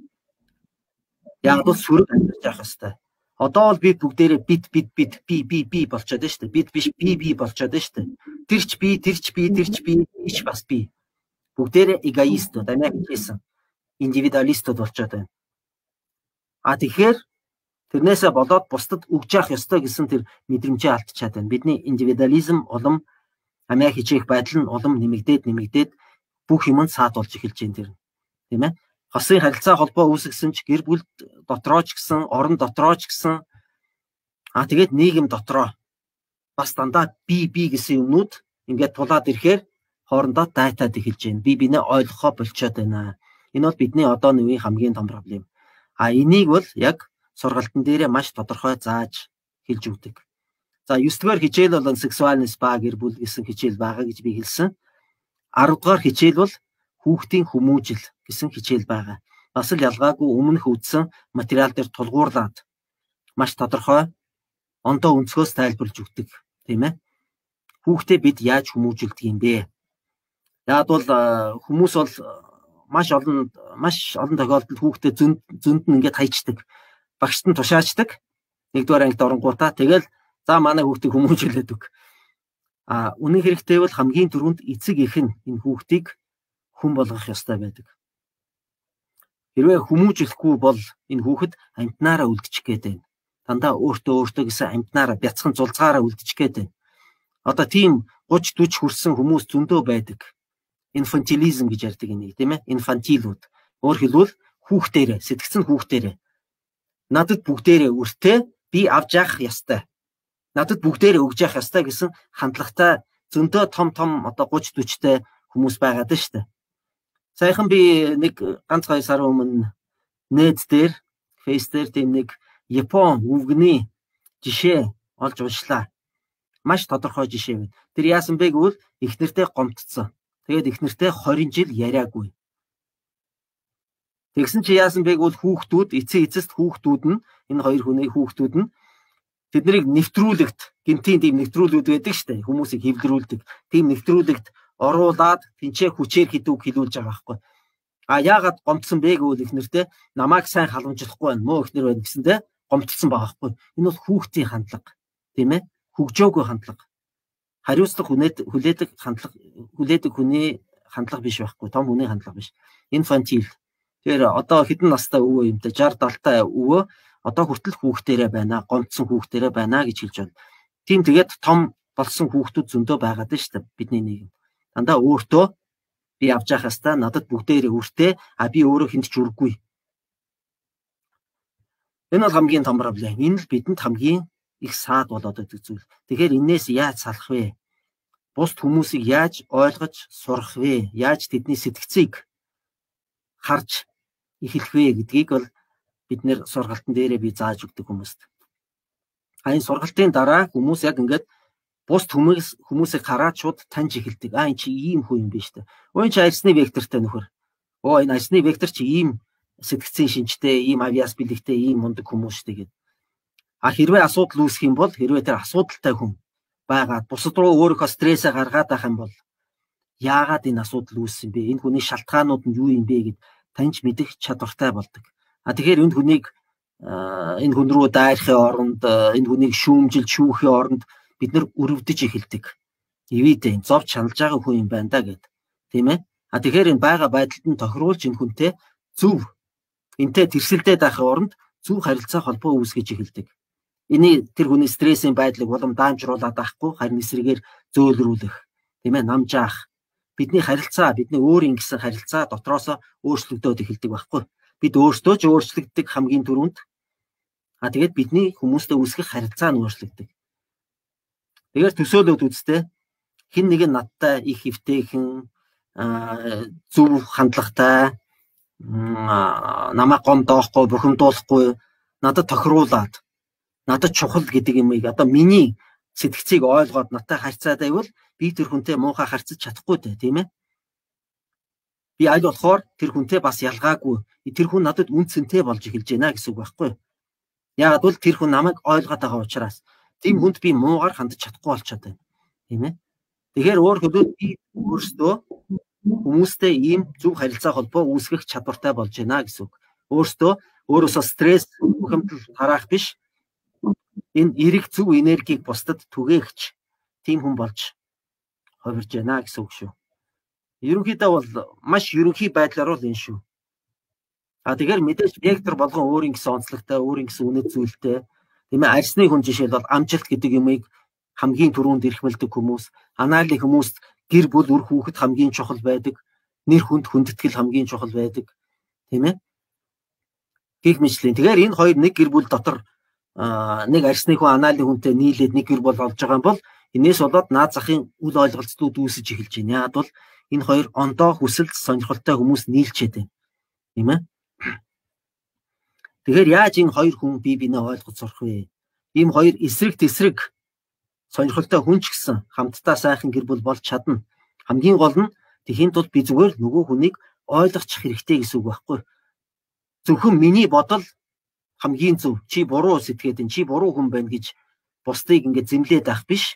Яг бол сүрэг амьдарч явах хэвээр. Одоо бол би бүгдээрээ би болчиход байна шүү дээ. Бид биш би болчиход байна шүү дээ. Тэр ч би бас би. Бүгдээрээ эгоистууд, амиа хийсэн. Индивидуалистууд болчиход байна. Тэгэхээр тэрнээсээ болоод бусдад өгж явах ёстой гэсэн тэр мэдрэмжээ алдчихад байна. Бидний индивидуализм улам амиа хичээх байдал нь улам нэмэгдээд бүх юмд саад болж эхэлж байна тэр. Тийм ээ. Хосын харилцаа холбоо үүсгэсэн ч гэр бүл дотроо ч гэсэн, орон дотроо ч гэсэн тэгээд нийгэм дотроо бас дандаа би гэсэн юмнууд ингээд тулаад ирэхээр хоорондоо дайтаад эхэлж байна. Би бинээ ойлгохоо болчиход байна. Энэ бол бидний одооны үеийн хамгийн том проблем. Энийг бол яг сургалтын дээрээ маш тодорхой зааж хэлж өгдөг. За 9-р хичээл бол сексуальность ба гэр бүл гэсэн хичээл байгаа гэж би хэлсэн. 10-р хичээл бол хүүхдийн хүмүүжил гэсэн хичээл байгаа. Бас л ялгаагүй өмнөх үзсэн материал дээр тулгуурлаад маш тодорхой ондоо өнцгөөс тайлбарлаж өгдөг, тийм ээ. Хүүхдээ бид яаж хүмүүжилдэг юм бэ? Яг бол хүмүүс бол маш олон тохиолдолд хүүхдээ зөнд нь ингээд хайчдаг. Багшд нь тушаачдаг. 1-р ангид оронгуудаа тэгэл за манай хүүхдийг хүмүүжүүлээд өг. Үнэн хэрэгтээ бол хамгийн түрүүнд эцэг эх нь энэ хүүхдийг хүн болгох ёстой байдаг. Хэрвээ хүмүүжүүлэхгүй бол энэ хүүхэд амьтнаараа үлдчих гээд байна. Дандаа өөртөө гэсэн амьтнаараа бяцхан зулцгаараа үлдчих гээд байна. Одоо тийм 30-40 хүрсэн хүмүүс зөндөө байдаг. Инфантилизм гэж ярьдаг энийг, тийм ээ? Инфантилууд. Өөрөөр хэлбэл хүүхдээрээ, сэтгцэн хүүхдээрээ. Надад бүгдээрээ өртөө би авч явах ёстой. Надад бүгдээрээ өгж явах ёстой гэсэн хандлагатай зөндөө том одоо 30-40-тэй хүмүүс байгаад байна шүү дээ. Саяхан би нэг ганц 2 сар өмнө нэт дээр, фейс дээр тийм нэг Япон өвгөний жишээ олж уншлаа. Маш тодорхой жишээ байна. Тэр яасан бэ гэвэл эхнэртэй гомдцсон. Тэгээд эхнэртэй 20 жил яриаггүй. Тэгсэн чи яасан бэ гэвэл хүүхдүүд, эцэст хүүхдүүд нь, энэ хоёр хүний хүүхдүүд нь тэднийг нэвтрүүлэгт, гинтийн тийм нэвтрүүлүүд байдаг шүү дээ. Хүмүүсийг хэвлэрүүлдэг. Тийм нэвтрүүлэгт оруулаад тэнцээ хүчээр хідүүг хилүүлж байгаа байхгүй. Яагаад гомдсон бэ гэвэл эхнэртэй намайг сайн халамжлахгүй байна. Мөө эхнэр байна гэсэндээ гомдсон байгаа байхгүй. Энэ бол хүүхдийн хандлага, тийм ээ? Хөгжөөгүй хандлага. Хариуцлага хүлээдэг хүний хандлага биш байхгүй. Том хүний хандлага биш. Инфантил. Тэгэхээр одоо хэдэн настай өвөө юм те 60-70 өвөө одоо хүртэл хүүхдээрээ байна, гомдсон хүүхдээрээ байна гэж хэлж байна. Тийм тэгээд том болсон хүүхдүүд зөндөө байгаад байна шүү дээ бидний нийгэм. Дандаа өөртөө би авч явах хэвээр надад бүгдээрээ өртөө, би өөрөө хүнд ч үргүй. Энэ бол хамгийн том проблем. Энэ л бидэнд хамгийн их саад болоод байдаг зүйл. Тэгэхээр энээс яаж салах вэ? Бусд хүмүүсийг яаж ойлгож сурах вэ? Яаж тэдний сэтгцийг харж эхлэх вэ гэдгийг бол бид нэр сургалтын дээрээ би зааж өгдөг хүмүүст. Энэ сургалтын дараа хүмүүс яг ингээд бусд хүмүүсийг хараад шууд таньж эхэлдэг. Энэ чи ийм хүн юм биш үү? Өн чи арсны вектортай нөхөр. Энэ арсны вектор чи ийм сэтгцийн шинжтэй, ийм авиас бэлэгтэй, ийм мундаг хүмүүс шүү дээ. Хэрвээ асуудал үүсэх юм бол, хэрвээ тэр асуудалтай хүн байгаад бусад руу өөрийнхөө стрессээ гаргаад байх юм бол яагаад энэ асуудал үүссэн бэ? Энэ хүний шалтгаанууд нь юу юм бэ гэд таньж мэдэх чадвартай болдог. Тэгэхээр энэ хүнийг энэ хүн рүү дайрахын оронд, энэ хүнийг шүүмжил шүүхийн оронд бид нар өрөвдөж эхэлдэг. Ивэдэ зовж шаналж байгаа хүн юм байна да гэд. Тийм ээ? Тэгэхээр энэ байгаа байдалд нь тохируулж энэ хүнтэй зөв энтэй тэрсэлдээд байхын оронд зөв харилцаа холбоо үүсгэж эхэлдэг. Энэ тэр хүний стрессийн байдлыг улам даамжруулаад байхгүй, харин эсрэгээр зөөлрүүлэх, тийм ээ, намжаах. Бидний харилцаа, бидний өөрийн гэсэн харилцаа дотроосоо өөрчлөгдөд эхэлдэг байхгүй. Бид өөрсдөө ч өөрчлөгддөг хамгийн түрүүнд. Тэгээд бидний хүмүүстэй үүсгэх харилцаа нь өөрчлөгдөг. Тэгэхээр төсөөлөд үзтээ хэн нэгэн надтай их хөвтэйхэн зөв хандлагатай намайг гомдоохгүй, бухимдуулахгүй надад тохируулаад надад чухал гэдэг юмыг одоо миний сэтгцийг ойлгоод надтай харьцаад байвал би тэр хүнтэй муухай харьцаж чадахгүй дээ, тийм ээ. Би аль болохоор тэр хүнтэй бас ялгаагүй. Тэр хүн надад үнцэнтэй болж эхэлж байна гэсэн үг байхгүй. Яагаад бол тэр хүн намайг ойлгоод байгаа учраас тийм хүнд би муугаар хандж чадахгүй болчиход байна. Тийм ээ. Тэгэхээр өөр хэлбэл би өөрсдөө хүмүүстэй ийм зөв харилцаа холбоо үүсгэх чадвартай болж байна гэсэн үг. Өөрөөсөө стресс бухимдал тараах биш. Энэ эрэг зөв энергийг бусдад түгээгч тийм хүн болж хувирж байна гэсэн үг шүү. Ерөнхийдөө бол маш ерөнхий байдлаар бол энэ шүү. Тэгэхээр мэдээж вектор болгон өөрийн гэсэн онцлогтой, өөрийн гэсэн үнэт зүйлтэй. Тийм ээ, арьсны хүн жишээл бол амжилт гэдэг юмыг хамгийн түрүүнд эрхмэлдэг хүмүүс, анаалын хүмүүст гэр бүл үр хүүхэд хамгийн чухал байдаг, нэр хүнд хүндэтгэл хамгийн чухал байдаг. Тийм ээ. Гэх мэтлэн. Тэгэхээр энэ хоёр нэг гэр бүл дотор нэг арьсны хүн анаалын хүнтэй нийлээд нэг гэр бүл болж байгаа юм бол энэс болоод наад захын үл ойлголцлууд үүсэж эхэлж байна. Яагаад бол энэ хоёр ондоо хүсэлт сонирхолтой хүмүүс нийлчээд байна. Тийм ээ. Тэгэхээр яаж энэ хоёр хүн бие биенээ ойлгож сурах вэ? Ийм хоёр эсрэг тесрэг сонирхолтой хүн ч гэсэн хамтдаа сайхан гэр бүл болж чадна. Хамгийн гол нь тэхийн тулд би зүгээр нөгөө хүнийг ойлгочих хэрэгтэй гэсэн үг байхгүй. Зөвхөн миний бодол хамгийн зөв. Чи буруу сэтгэхэд энэ чи буруу хүн байна гэж бусдыг ингээд зэмлээд авах биш.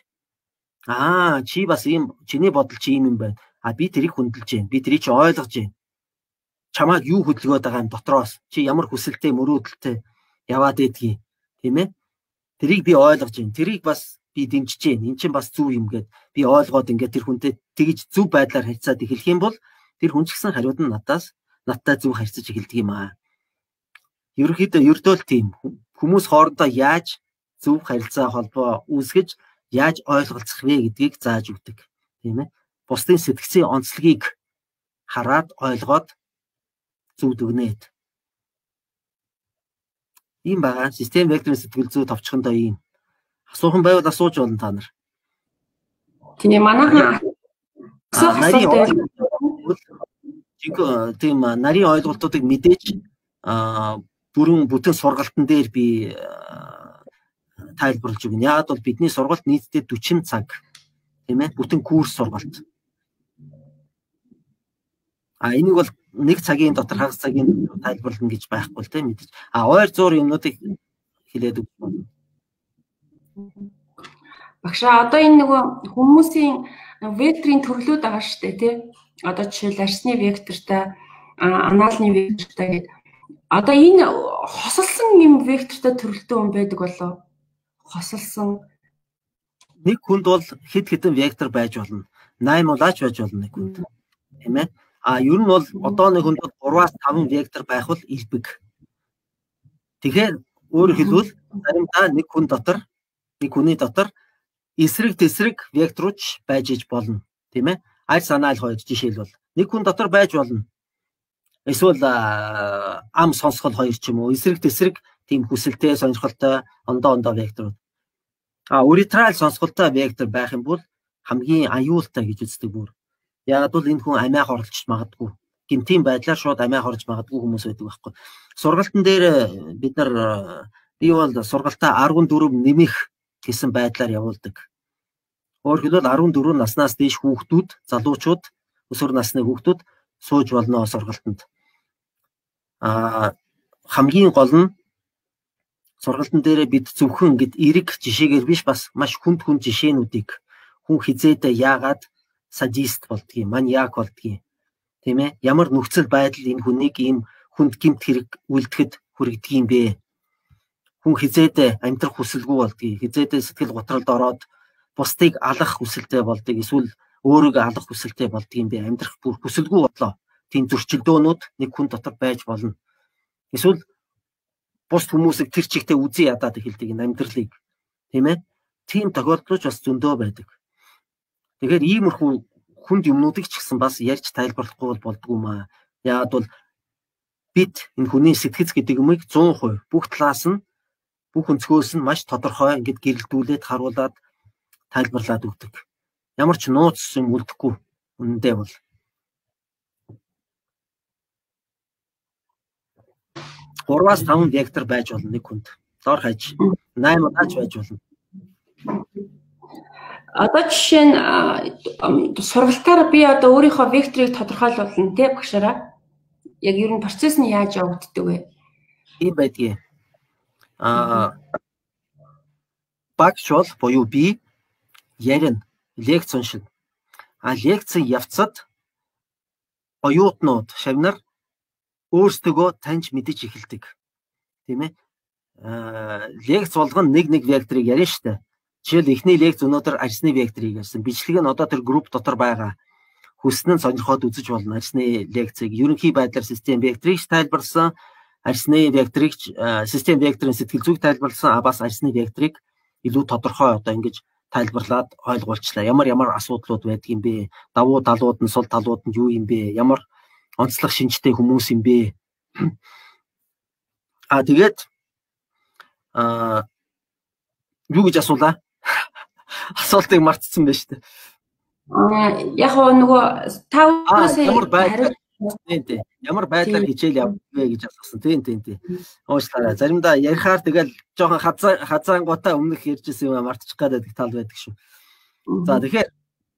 Чи бас ийм чиний бодол чи ийм юм байна. Би тэрийг хүндэлж байна. Би тэрийг чи ойлгож байна. Чамайг юу хөдөлгөөд байгаа юм дотроос? Чи ямар хүсэлтэй, мөрөөдөлтэй яваад байдгийг, тийм ээ? Тэрийг би ойлгож байна. Тэрийг бас би дэмжиж байна. Энд чинь бас зөв юм гээд би ойлгоод ингээд тэр хүнтэй тэгж зөв байдлаар харьцаад эхлэх юм бол тэр хүн ч гэсэн хариуд нь надтай зөв харьцаж эхэлдэг юм аа. Ерөнхийдөө ердөөл тийм хүмүүс хоорондоо яаж зөв харилцаа холбоо үүсгэж яаж ойлголцох вэ гэдгийг зааж өгдөг. Тийм ээ. Бусдын сэтгцийн онцлогийг хараад ойлгоод зөв дүгнээд. Ийм байгаа. Систем векторын сэтгэл зүй товчхондоо ийм. Асуухан байвал асууж болно та нар. Тийм манайхан тийм нарийн ойлголтуудыг мэдээж бүтэн сургалтын дээр би тайлбарлаж өгнө. Яагаад бол бидний сургалт нийтдээ 40 цаг. Тийм ээ? Бүтэн курс сургалт. Энийг бол нэг цагийн дотор хагас цагийн тайлбарлана гэж байхгүй л тийм мэдээж. 200 юмнуудыг хэлээд өгнө. Багшаа одоо энэ нөгөө хүмүүсийн векторын төрлүүд байгаа шүү дээ тий. Одоо жишээл арьсны вектортай, анаалны вектортай гэдэг. Одоо энэ хосолсон юм вектортой төрөлтөө хүн байдаг болоо. Хосолсон. Нэг хүнд бол хэд хэдэн вектор байж болно. 8 улаач байж болно нэг хүнд. Тийм ээ. Ер нь бол одоо нэг хүнд 3-аас 5 вектор байх бол илбэг. Тэгэхээр өөрөөр хэлбэл заримдаа нэг хүн дотор, нэг хүний дотор эсрэг тесрэг векторч байж иж болно. Тийм ээ. Арьс анаал хоёр жишээлбэл нэг хүн дотор байж болно. Эсвэл ам сонсгол хоёр ч юм уу эсрэг тесрэг тийм хүсэлтэй сонирхолтой ондоо векторууд. Уретрал сонсголтой вектор байх юм бол хамгийн аюултай гэж үздэг бүр. Яагаад бол энэ хүн амиа хорлож магадгүй. Гэмтийн байдлаар шууд амиа хорж магадгүй хүмүүс байдаг байхгүй. Сургалтын дээр бид нар би бол сургалтаа 14 нэмэх гэсэн байдлаар явуулдаг. Өөрөөр хэлбэл 14 наснаас дээш хүүхдүүд, залуучууд, өсвөр насны хүүхдүүд сууж болно сургалтанд. Хамгийн гол нь сургалтын дээр бид зөвхөн гэд эрэг жишээгээр биш бас маш хүнд жишээнүүдийг хүн хизээдээ яагаад садист болдгийг, маньяк болдгийг, тийм ээ? Ямар нөхцөл байдал энэ хүнийг ийм хүнд гэмт хэрэг үлдэхэд хүргэдэг юм бэ? Хүн хизээдээ амьдрах хүсэлгүй болдгийг, хизээдээ сэтгэл готролд ороод бусдыг алах хүсэлтэй болдгийг, эсвэл өөрийгөө алах хүсэлтэй болдгийг юм бэ? Амьдрах бүр хүсэлгүй бодлоо. Тийм зөрчилдөөнүүд нэг хүн дотор байж болно. Эсвэл бус хүмүүсийг тэр чигтээ үзий ядаад эхэлдэг энэ амьдралыг. Тийм ээ? Тийм тохиолдлууд бас зөндөө байдаг. Тэгэхээр иймэрхүү хүнд юмнуудыг ч гэсэн бас ярьж тайлбарлахгүй болдгүй маа. Яагаад бол бид энэ хүний сэтгэц гэдэг юмыг 100% бүх талаас нь бүх өнцгөөс нь маш тодорхой ингэж гэрэлтүүлээд харуулад тайлбарлаад өгдөг. Ямар ч нууц юм үлдэхгүй үнэндээ бол. Гурваас 5 вектор байж болно нэг хүнд. доор хаяж 8 удаач байж болно. Одоо жишээ нь сургалтаар би одоо өөрийнхөө векторыг тодорхойлуулна тий багшаараа. Яг ер нь процесс нь яаж явагддаг вэ? Ийм байдгийг. Багш бол буюу би ярина, лекц уншина. Лекцийн явцад оюутнууд, шавнар өөрсдөө таньж мэдэж эхэлдэг. Тийм ээ. Лекц болгоно нэг векторыг ярина штэ. Жишээл эхний лекц өнөөдөр арсны векторыг ярьсан. Бичлэг нь одоо тэр групп дотор байгаа. Хүснэн сонирхоод үзэж болно арсны лекцийг. Ерөнхий байдлаар систем векторыг тайлбарласан, арсны векторыг систем векторын сэтгэл зүйг тайлбарласан, бас арсны векторыг илүү тодорхой одоо ингэж тайлбарлаад ойлгуулчлаа. Ямар асуудлууд байдаг юм бэ? Давуу талууд нь, сул талууд нь юу юм бэ? Ямар онцлог шинжтэй хүмүүс юм бэ? Тэгээд юу гэж асуулаа? Асуултыг мартсан байж тээ. Яг нөгөө ямар байдлаар хичээл явдгаа гэж асуусан. Тийм. Уучлаарай. Заримдаа ярихаар тэгэл жоохон хазаангуудаа өмнөх ярьжсэн юм мартчих гадаг тал байдаг шүү. За тэгэхээр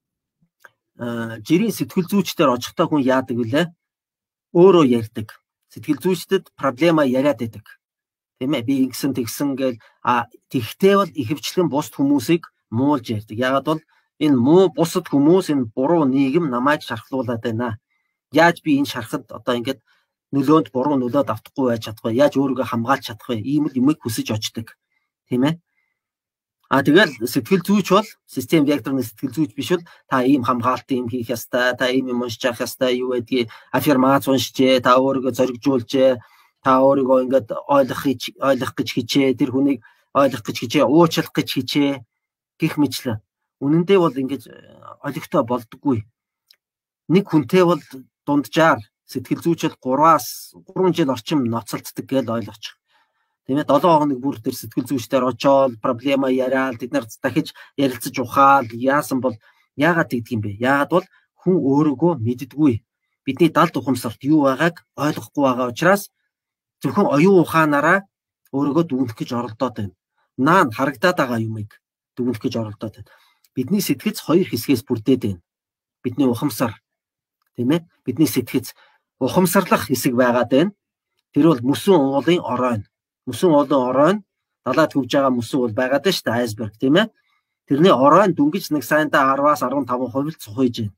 жирийн сэтгэл зүйчдэр очихтой хүн яадаг вүлээ? Өөрөө ярьдаг. Сэтгэл зүйчдэд проблема яриад байдаг. Тийм ээ. Би ингэсэн тэгсэн гээл тэгтээ бол ихэвчлэн бусд хүмүүсийг муулж ярьдаг. Яагаад бол энэ муу бусад хүмүүс, энэ буруу нийгэм намайг шархлуулад байна. Яаж би энэ шархад одоо ингээд нөлөөнд буруу нөлөөд автахгүй байж чадах вэ? Яаж өөрийгөө хамгаалж чадах вэ? Ийм л юмыг хүсэж очдог. Тийм ээ. Тэгэл сэтгэл зүйч бол систем векторны сэтгэл зүйч биш бол та ийм хамгаалт юм хийх ёстой, та ийм юм уншиж явах ёстой, юу гэдгийг аффирмац уншижээ, та өөрийгөө зоригжуулжээ, та өөрийгөө ингээд ойлгох гэж хичээ, тэр хүнийг ойлгох гэж хичээ, уучлах гэж хичээ гэх мэтлээ. Үнэндээ бол ингэж олигтой болдоггүй. Нэг хүнтэй бол дунджаар сэтгэл зүйчил 3 жил орчим ноцолддог гэж ойлгочих. Тийм ээ 7 хоног бүр тэр сэтгэл зүйчдэр очоод проблема яриад тэд нар дахиж ярилцаж ухаал яасан бол яагаад тэгдэг юм бэ? Яагаад бол хүн өөрийгөө мэддэггүй. Бидний далд ухамсарт юу байгааг ойлгохгүй байгаа учраас зөвхөн оюун ухаанаараа өөрийгөө дүгнэх гэж оролдоод байна. Наан харагдаад байгаа юмыг дүгнэх гэж оролдоод байна. Бидний сэтгэц 2 хэсгээс бүрдээд байна. Бидний ухамсар тийм ээ бидний сэтгэц ухамсарлах хэсэг байгаад байна. Тэр бол мөсөн уулын оройн. Мөсөн уулын оройн далаад хөвж байгаа мөсөн уул байгаад байна шүү дээ айсберг тийм ээ. Тэрний оройн дүнгиж нэг сайндаа 10-аас 15% цухиж байна.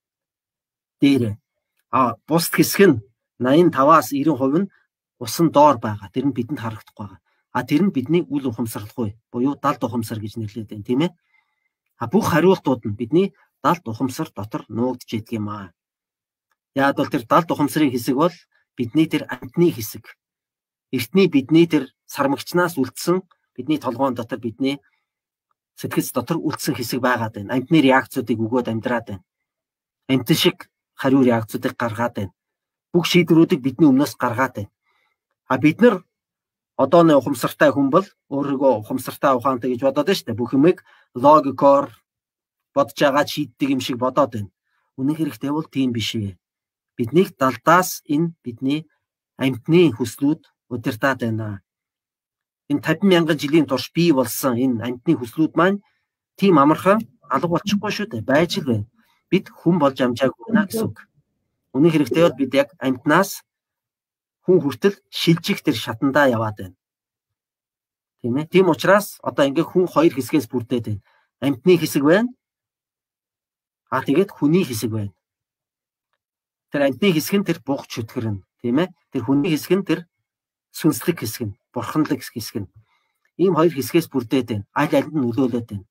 Дээр. Бус хэсэг нь 85-аас 90% нь усан доор байгаа. Тэр нь бидэнд харагдахгүй байгаа. Тэр нь бидний үл ухамсарлахгүй буюу далд ухамсар гэж нэрлэдэг байна тийм ээ. Бүх хариултууд нь бидний далд ухамсар дотор нуугдж идэг юм аа. Яагад бол тэр далд ухамсарын хэсэг бол бидний тэр амьтны хэсэг. Эртний бидний тэр сармагчнаас үлдсэн бидний толгойн дотор бидний сэтгэц дотор үлдсэн хэсэг байгаад байна. Амьтны реакцуудыг өгөөд амьдраад байна. Амьтан шиг хариу реакцуудыг гаргаад байна. Бүх шийдвэрүүдийг бидний өмнөөс гаргаад байна. Бид нар одооны ухамсартай хүн бол өөрийгөө ухамсартай ухаантай гэж бодоод байна шүү дээ. Бүх юмыг логикоор бодож байгаа шийддэг юм шиг бодоод байна. Үнэн хэрэгтээ бол тийм биш ээ. Биднийг далдаас энэ бидний амьтны хүслүүд удирдаад байна. Энэ 50,000 жилийн турш бий болсон энэ амьтны хүслүүд маань тийм амархан алга болчихгүй шүү дээ. Байж л байна. Бид хүн болж амжаагүй байна гэсэн үг. Үнэн хэрэгтээ бол бид яг амьтнаас хүн хүртэл шилжих тэр шатандаа яваад байна. Тийм ээ. Тийм учраас одоо ингээ хүн 2 хэсгээс бүрдээд байна. Амьтны хэсэг байна. Тэгээд хүний хэсэг байна. Тэр амьтны хэсэг нь тэр буг чөтгөр нь, тийм ээ. Тэр хүний хэсэг нь тэр сүнслэг хэсэг нь, бурханлаг хэсэг нь. Ийм 2 хэсгээс бүрдээд байна. Аль нь нөлөөлөд байна.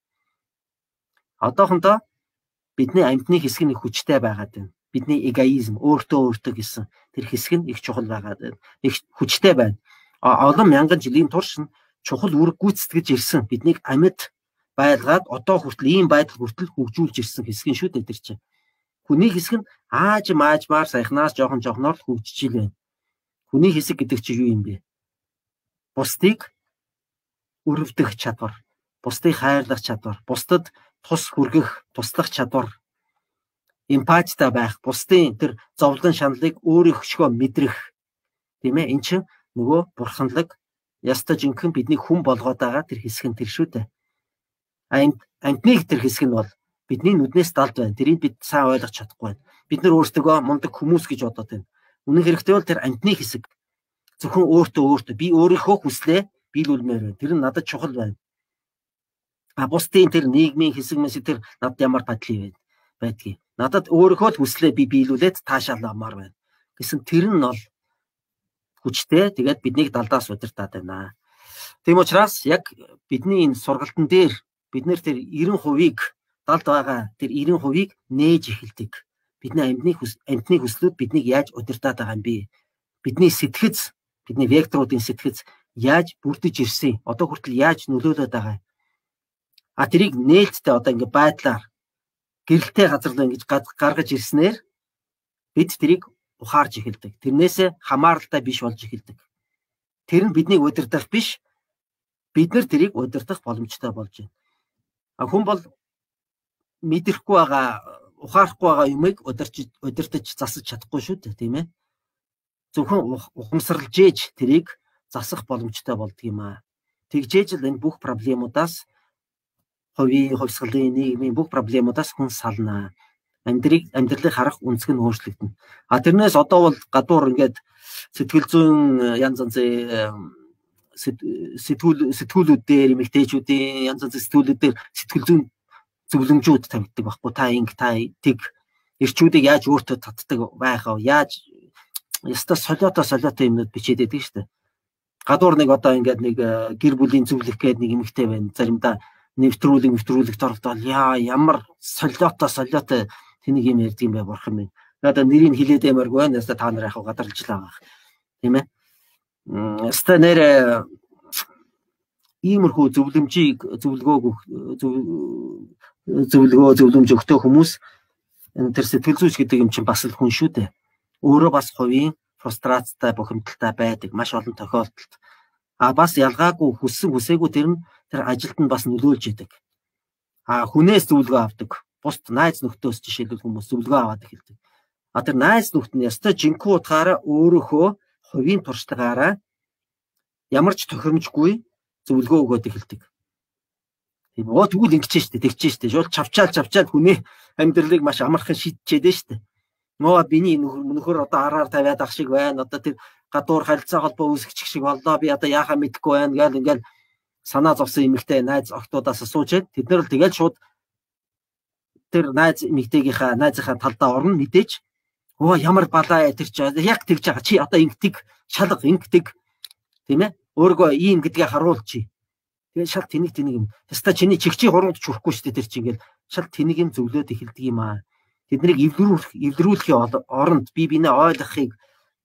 Одоохондоо бидний амьтны хэсэг нь хүчтэй байгаад байна. Бидний эгоизм, өөртөө гэсэн тэр хэсэг нь их чухал байгаад байна. Их хүчтэй байна. Олон мянган жилийн турш чухал үүрэг гүйцэтгэж ирсэн. Биднийг амьд байлгаад одоо хүртэл ийм байдал хүртэл хөгжүүлж ирсэн хэсэг нь шүү дээ тэр чинь. Хүний хэсэг нь аажмаар саяхнаас жоохноор хөгжиж ил байна. Хүний хэсэг гэдэг чинь юу юм бэ? Бусдыг өрөвдөх чадвар, бусдыг хайрлах чадвар, бусдад тус хүргэх, туслах чадвар, эмпатитай байх, бусдын тэр зовлон шаналлыг өөрийнхөө мэдрэх. Тийм ээ? Энд чинь нөгөө бурханлаг яста жинхэнэ бидний хүн болгоод байгаа тэр хэсэг нь тэр шүү дээ. Амтныг тэр хэсэг нь бол бидний нүднээс далд байна. Тэрийг бид сайн ойлгож чадахгүй байна. Бид нар өөрсдөө мундаг хүмүүс гэж бодоод байна. Үнэн хэрэгтээ бол тэр амтны хэсэг зөвхөн өөртөө би өөрийнхөө хүслээ биелүүлмээр байна. Тэр нь надад чухал байна. Бусдын тэр нийгмийн хэсэг мэс тэр надад ямар падлын байдгийг. Надад өөрийнхөө хүслээ би биелүүлээд таашааламаар байна. Гэсэн тэр нь бол хүчтэй. Тэгээд биднийг далдаас удирдаад байна. Тийм учраас яг бидний энэ сургалтын дээр бид нэр тэр 90%-ийг далд байгаа тэр 90%-ийг нээж эхэлдэг. Бидний амтны хүслүүд биднийг яаж удирдаад байгаа юм бэ? Бидний сэтгэц, бидний векторуудын сэтгэц яаж бүрдэж ирсэн? Одоо хүртэл яаж нөлөөлөд байгаа юм? Тэрийг нээлттэй одоо ингээ байдлаар гэрэлтэй газар руу ингэж гаргаж ирснээр бид тэрийг ухаарж эхэлдэг. Тэрнээсээ хамааралтай биш болж эхэлдэг. Тэр нь биднийг удирдах биш. Бид нар тэрийг удирдах боломжтой болж байна. Хүн бол мэдрэхгүй байгаа, ухаарахгүй байгаа юмыг удирдах засаж чадахгүй шүү дээ, тийм ээ. Зөвхөн ухамсарлж ээж тэрийг засах боломжтой болдго юм аа. Тэгжээж л энэ бүх проблемуудаас хувийн, хувьсгалын, нийгмийн бүх проблемуудаас хүн салнаа. Амьдралыг харах үнцг нь өөрчлөгдөнө. Тэрнээс одоо бол гадуур ингээд сэтгэл зүйн янз янзын сэтгүүлүүд дээр эмэгтэйчүүдийн янз янзын сэтгүүлүүд дээр сэтгэл зүйн зөвлөмжүүд тавьдаг байхгүй. Та тэг эрчүүдийг яаж өөртөө татдаг байх вэ? Яаж яста солиотой юмнууд бичээд байдаг шүү дээ. Гадуур нэг одоо ингээд нэг гэр бүлийн зөвлөх гээд нэг эмэгтэй байна. Заримдаа нэвтрүүлэгт оролдоод ямар солиотой тэнийг юм ярьдаг юм бай бурхан минь. Надад нэрийг хэлээд ямарг байна. Яста та нар яг гадарлаж л байгаа. Тийм ээ. Яста нэр иймэрхүү зөвлөмж өгтөө хүмүүс тэр сэтгэл зүйч гэдэг юм чинь бас л хүн шүү дээ. Өөрөө бас хувийн фрустрацтай, бухимдалтай байдаг маш олон тохиолдолд. Бас ялгаагүй хүсээгүй тэр ажилд нь бас нөлөөлж идэг. Хүнээс зөвлөгөө авдаг. Бусд найз нөхдөөс жишээлбэл хүмүүс зөвлөгөө аваад эхэлдэг. Тэр найз нөхд нь ястай жинхэнэ утгаараа өөрөөхөө хувийн туршлагаараа ямар ч тохиромжгүй зөвлөгөө өгөөд эхэлдэг. Тийм тэгвэл ингэж штэ. Шууд чавчаал хүнээ амьдралыг маш амархан шийдчихэд штэ. Биний нөхөр одоо араар тавиад ах шиг байна. Одоо тэр гадуур харилцаа холбоо үүсгэж шиг боллоо. Би одоо яахаа мэдэхгүй байна гэл ингээл санаа зовсон эмэгтэй найз охтуудаас асуучээд тэд нар л тэгэл шууд тэр найз найзынхаа талдаа орно мэдээж. Ямар балаа тэр чи яг тэгж байгаа. Чи одоо ингэдэг шалга ингэдэг. Тийм ээ. Өөргөө ийм гэдгээ харуулчих. Тэгээ шал тэнийг юм. Яста чиний чигчи хурууд чүрхгүй шүү дээ тэр чи ингээл шал тэнийг юм зөвлөөд эхэлдэг юм аа. Тэднийг эвлэрүүлэхийн оронд бинээ ойлгохын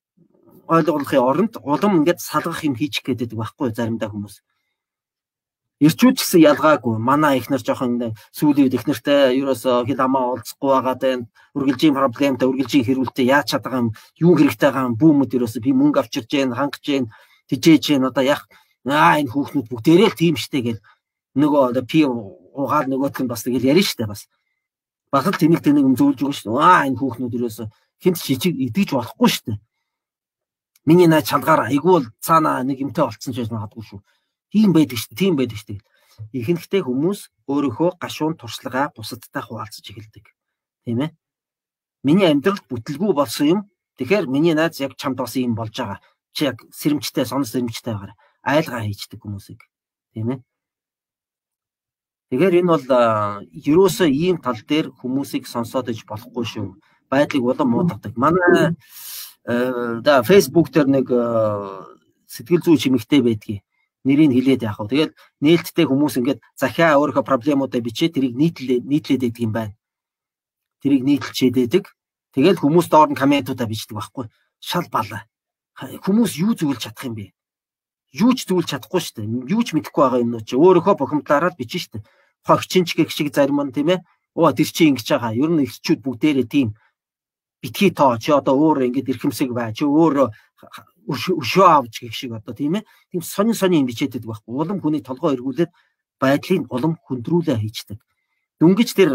оронд улам ингээд салгах юм хийчих гээд байдаг байхгүй заримдаа хүмүүс. Ирчүүд гэсэн ялгаагүй. Манай ихнэр жоохон сүүлийн үед ихнэртэй ерөөсөө хил хамаа уулзахгүй байгаад байна. Үргэлжийн проблемтай, үргэлжийн хэрүүлтэй яаж чадгаа юм, юу хэрэгтэй байгаа юм, бүүмэд ерөөсөө би мөнгө авчирж гэн, хангаж гэн, тижээж гэн одоо яг энэ хүүхнүүд бүгдээрээ л тийм штэ гэл нөгөө одоо пи угаал нөгөөт нь бас тэгэл ярина штэ бас. Бас л тэнийг юм зөвлөж өгнө штэ. Энэ хүүхнүүд ерөөсөө хинт жижиг идэж болохгүй штэ. Миний найз чалгаар айгүй бол цаана нэг юмтай болцсон ч гэж магадгүй шүү. Тийм байдаг штэ. Ихэнхдээ хүмүүс өөрийнхөө гашуун туршлагаа бусадтай хуваалцаж эхэлдэг. Тийм ээ. Миний амьдралд бүтлгүй болсон юм. Тэгэхээр миний найз яг чамд бас юм болж байгаа. Чи яг сэрэмжтэй, сонор сэрэмжтэй байгаарай. Айлгаа хийждэг хүмүүсийг. Тийм ээ. Тэгэхээр энэ бол ерөөсөө ийм тал дээр хүмүүсийг сонсоод иж болохгүй шүү. Байдлыг улам муудахдаг. Манай Facebook дээр нэг сэтгэл зүйч эмэгтэй байдгийг нэрийг хэлээд яах вэ? Тэгээд нээлттэй хүмүүс ингээд захиа өөрийнхөө проблемуудаа бичээ тэрийг нийтлээд байдаг юм байна. Тэрийг нийтлчээд байдаг. Тэгээд хүмүүс доор нь комментуудаа бичдэг байхгүй. Шал балаа. Хүмүүс юу зөвлөж чадах юм бэ? Юу ч зөвлөж чадахгүй шүү дээ. Юу ч мэдэхгүй байгаа юм уу чи өөрийнхөө бухимдлаараа бичнэ шүү дээ. Хогчинч гэх шиг зарим нь тийм ээ. Тэр чи ингэж байгаа. Ер нь эрчүүд бүгдээрээ тийм битгий тоо чи одоо өөр ингэж эрхэмсэг бай. Чи өөр өшөө авч гэх шиг одоо тийм ээ. Тийм сонин юм бичээд байдаг байхгүй. Улам хүний толгой эргүүлээд байдлыг улам хөндрүүлээ хийждэг. Дөнгөж тэр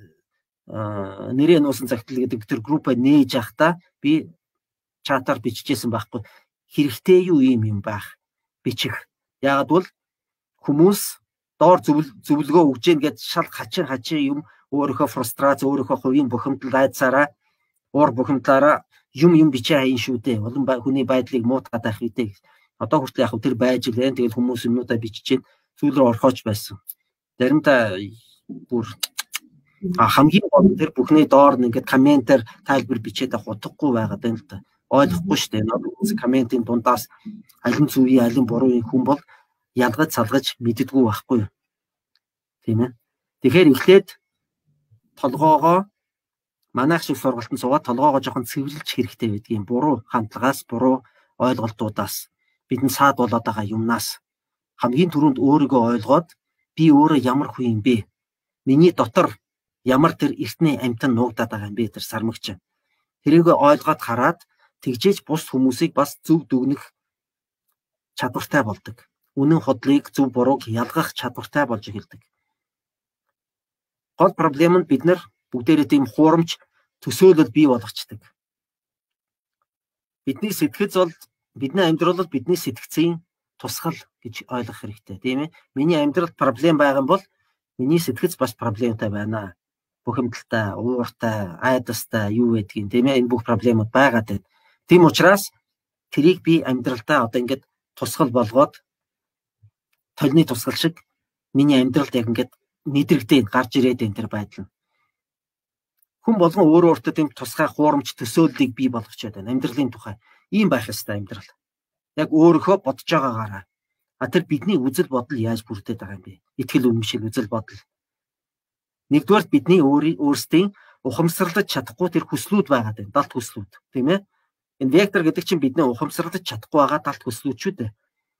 нэрээ нуусан цагтл гэдэг тэр группаа нээж явахдаа би чатаар бичижсэн байхгүй. Хэрэгтэй юу юм байх? Бичих. Яагаад бол хүмүүс доор зөвлөгөө өгж гин гэд шал хачин юм өөрийнхөө фрустрац, өөрийнхөө хувийн бухимдал айдсараа уур бухимдлаараа юм бичээ хаян шүү дээ. Олон хүний байдлыг муутгаад байх үедээ. Одоо хүртэл яг тэр байж лээ. Тэгэл хүмүүс юмнуудаа бичиж гин зүйл рүү орхооч байсан. Заримдаа бүр хамгийн гол тэр бүхний доор ингээд комментээр тайлбар бичээд авах утгагүй байгаад байна л да. Ойлгохгүй шүү дээ. Комментийн дундаас аль нь зөв, аль нь буруу хүн бол ялгаж салгаж мэддэггүй байхгүй юу? Тийм ээ. Тэгэхээр эхлээд толгоогоо манайх шиг сургалтанд суугаад толгоогоо жоохон цэвэрлэж хэрэгтэй байдгийн. Буруу хандлагаас, буруу ойлголтуудаас бидний саад болоод байгаа юмнаас хамгийн түрүүнд өөрийгөө ойлгоод би өөрөө ямар хүн юм бэ? Миний дотор ямар тэр эртний амьтан нуугдаад байгаа юм бэ тэр сармагч. Тэрийг ойлгоод хараад тэгжээж бус хүмүүсийг бас зөв дүгнэх чадвартай болдог. Үнэн хотлыг зөв бурууг ялгах чадвартай болж эхэлдэг. Гол проблем нь бид нар бүгдээрээ тийм хуурамч төсөөлөл бий болгочдөг. Бидний сэтгэц бол бидний амьдрал бол бидний сэтгцийн тусгал гэж ойлгох хэрэгтэй, тийм ээ. Миний амьдралд проблем байгаа юм бол миний сэтгэц бас проблемтай байна. Бухимдалтай, ууртай, айдастай юу гэдгийг, тийм ээ. Энэ бүх проблемууд байгаад байна. Тийм учраас тэрийг би амьдралдаа одоо ингээд тусгал болгоод толны тусгал шиг миний амьдралд яг ингээд мэдрэгдэн гарч ирээд энэ төр байдал. Хүн болгон өөрөө өөртөө тийм тусгай хуурамч төсөөллийг бий болгочод байна. Амьдралын тухай ийм байх ёстой амьдрал. Яг өөрөөхөө бодож байгаагаараа. Тэр бидний үзэл бодол яаж бүрдээд байгаа юм бэ? Итгэл үнэмшил үзэл бодол. Нэгдүгээр бидний өөрсдийн ухамсарлаж чадахгүй тэр хүслүүд байгаад байна. Далд хүслүүд, тийм ээ. Энэ вектор гэдэг чинь бидний ухамсарлаж чадахгүй байгаа далд хүслүүд шүү дээ.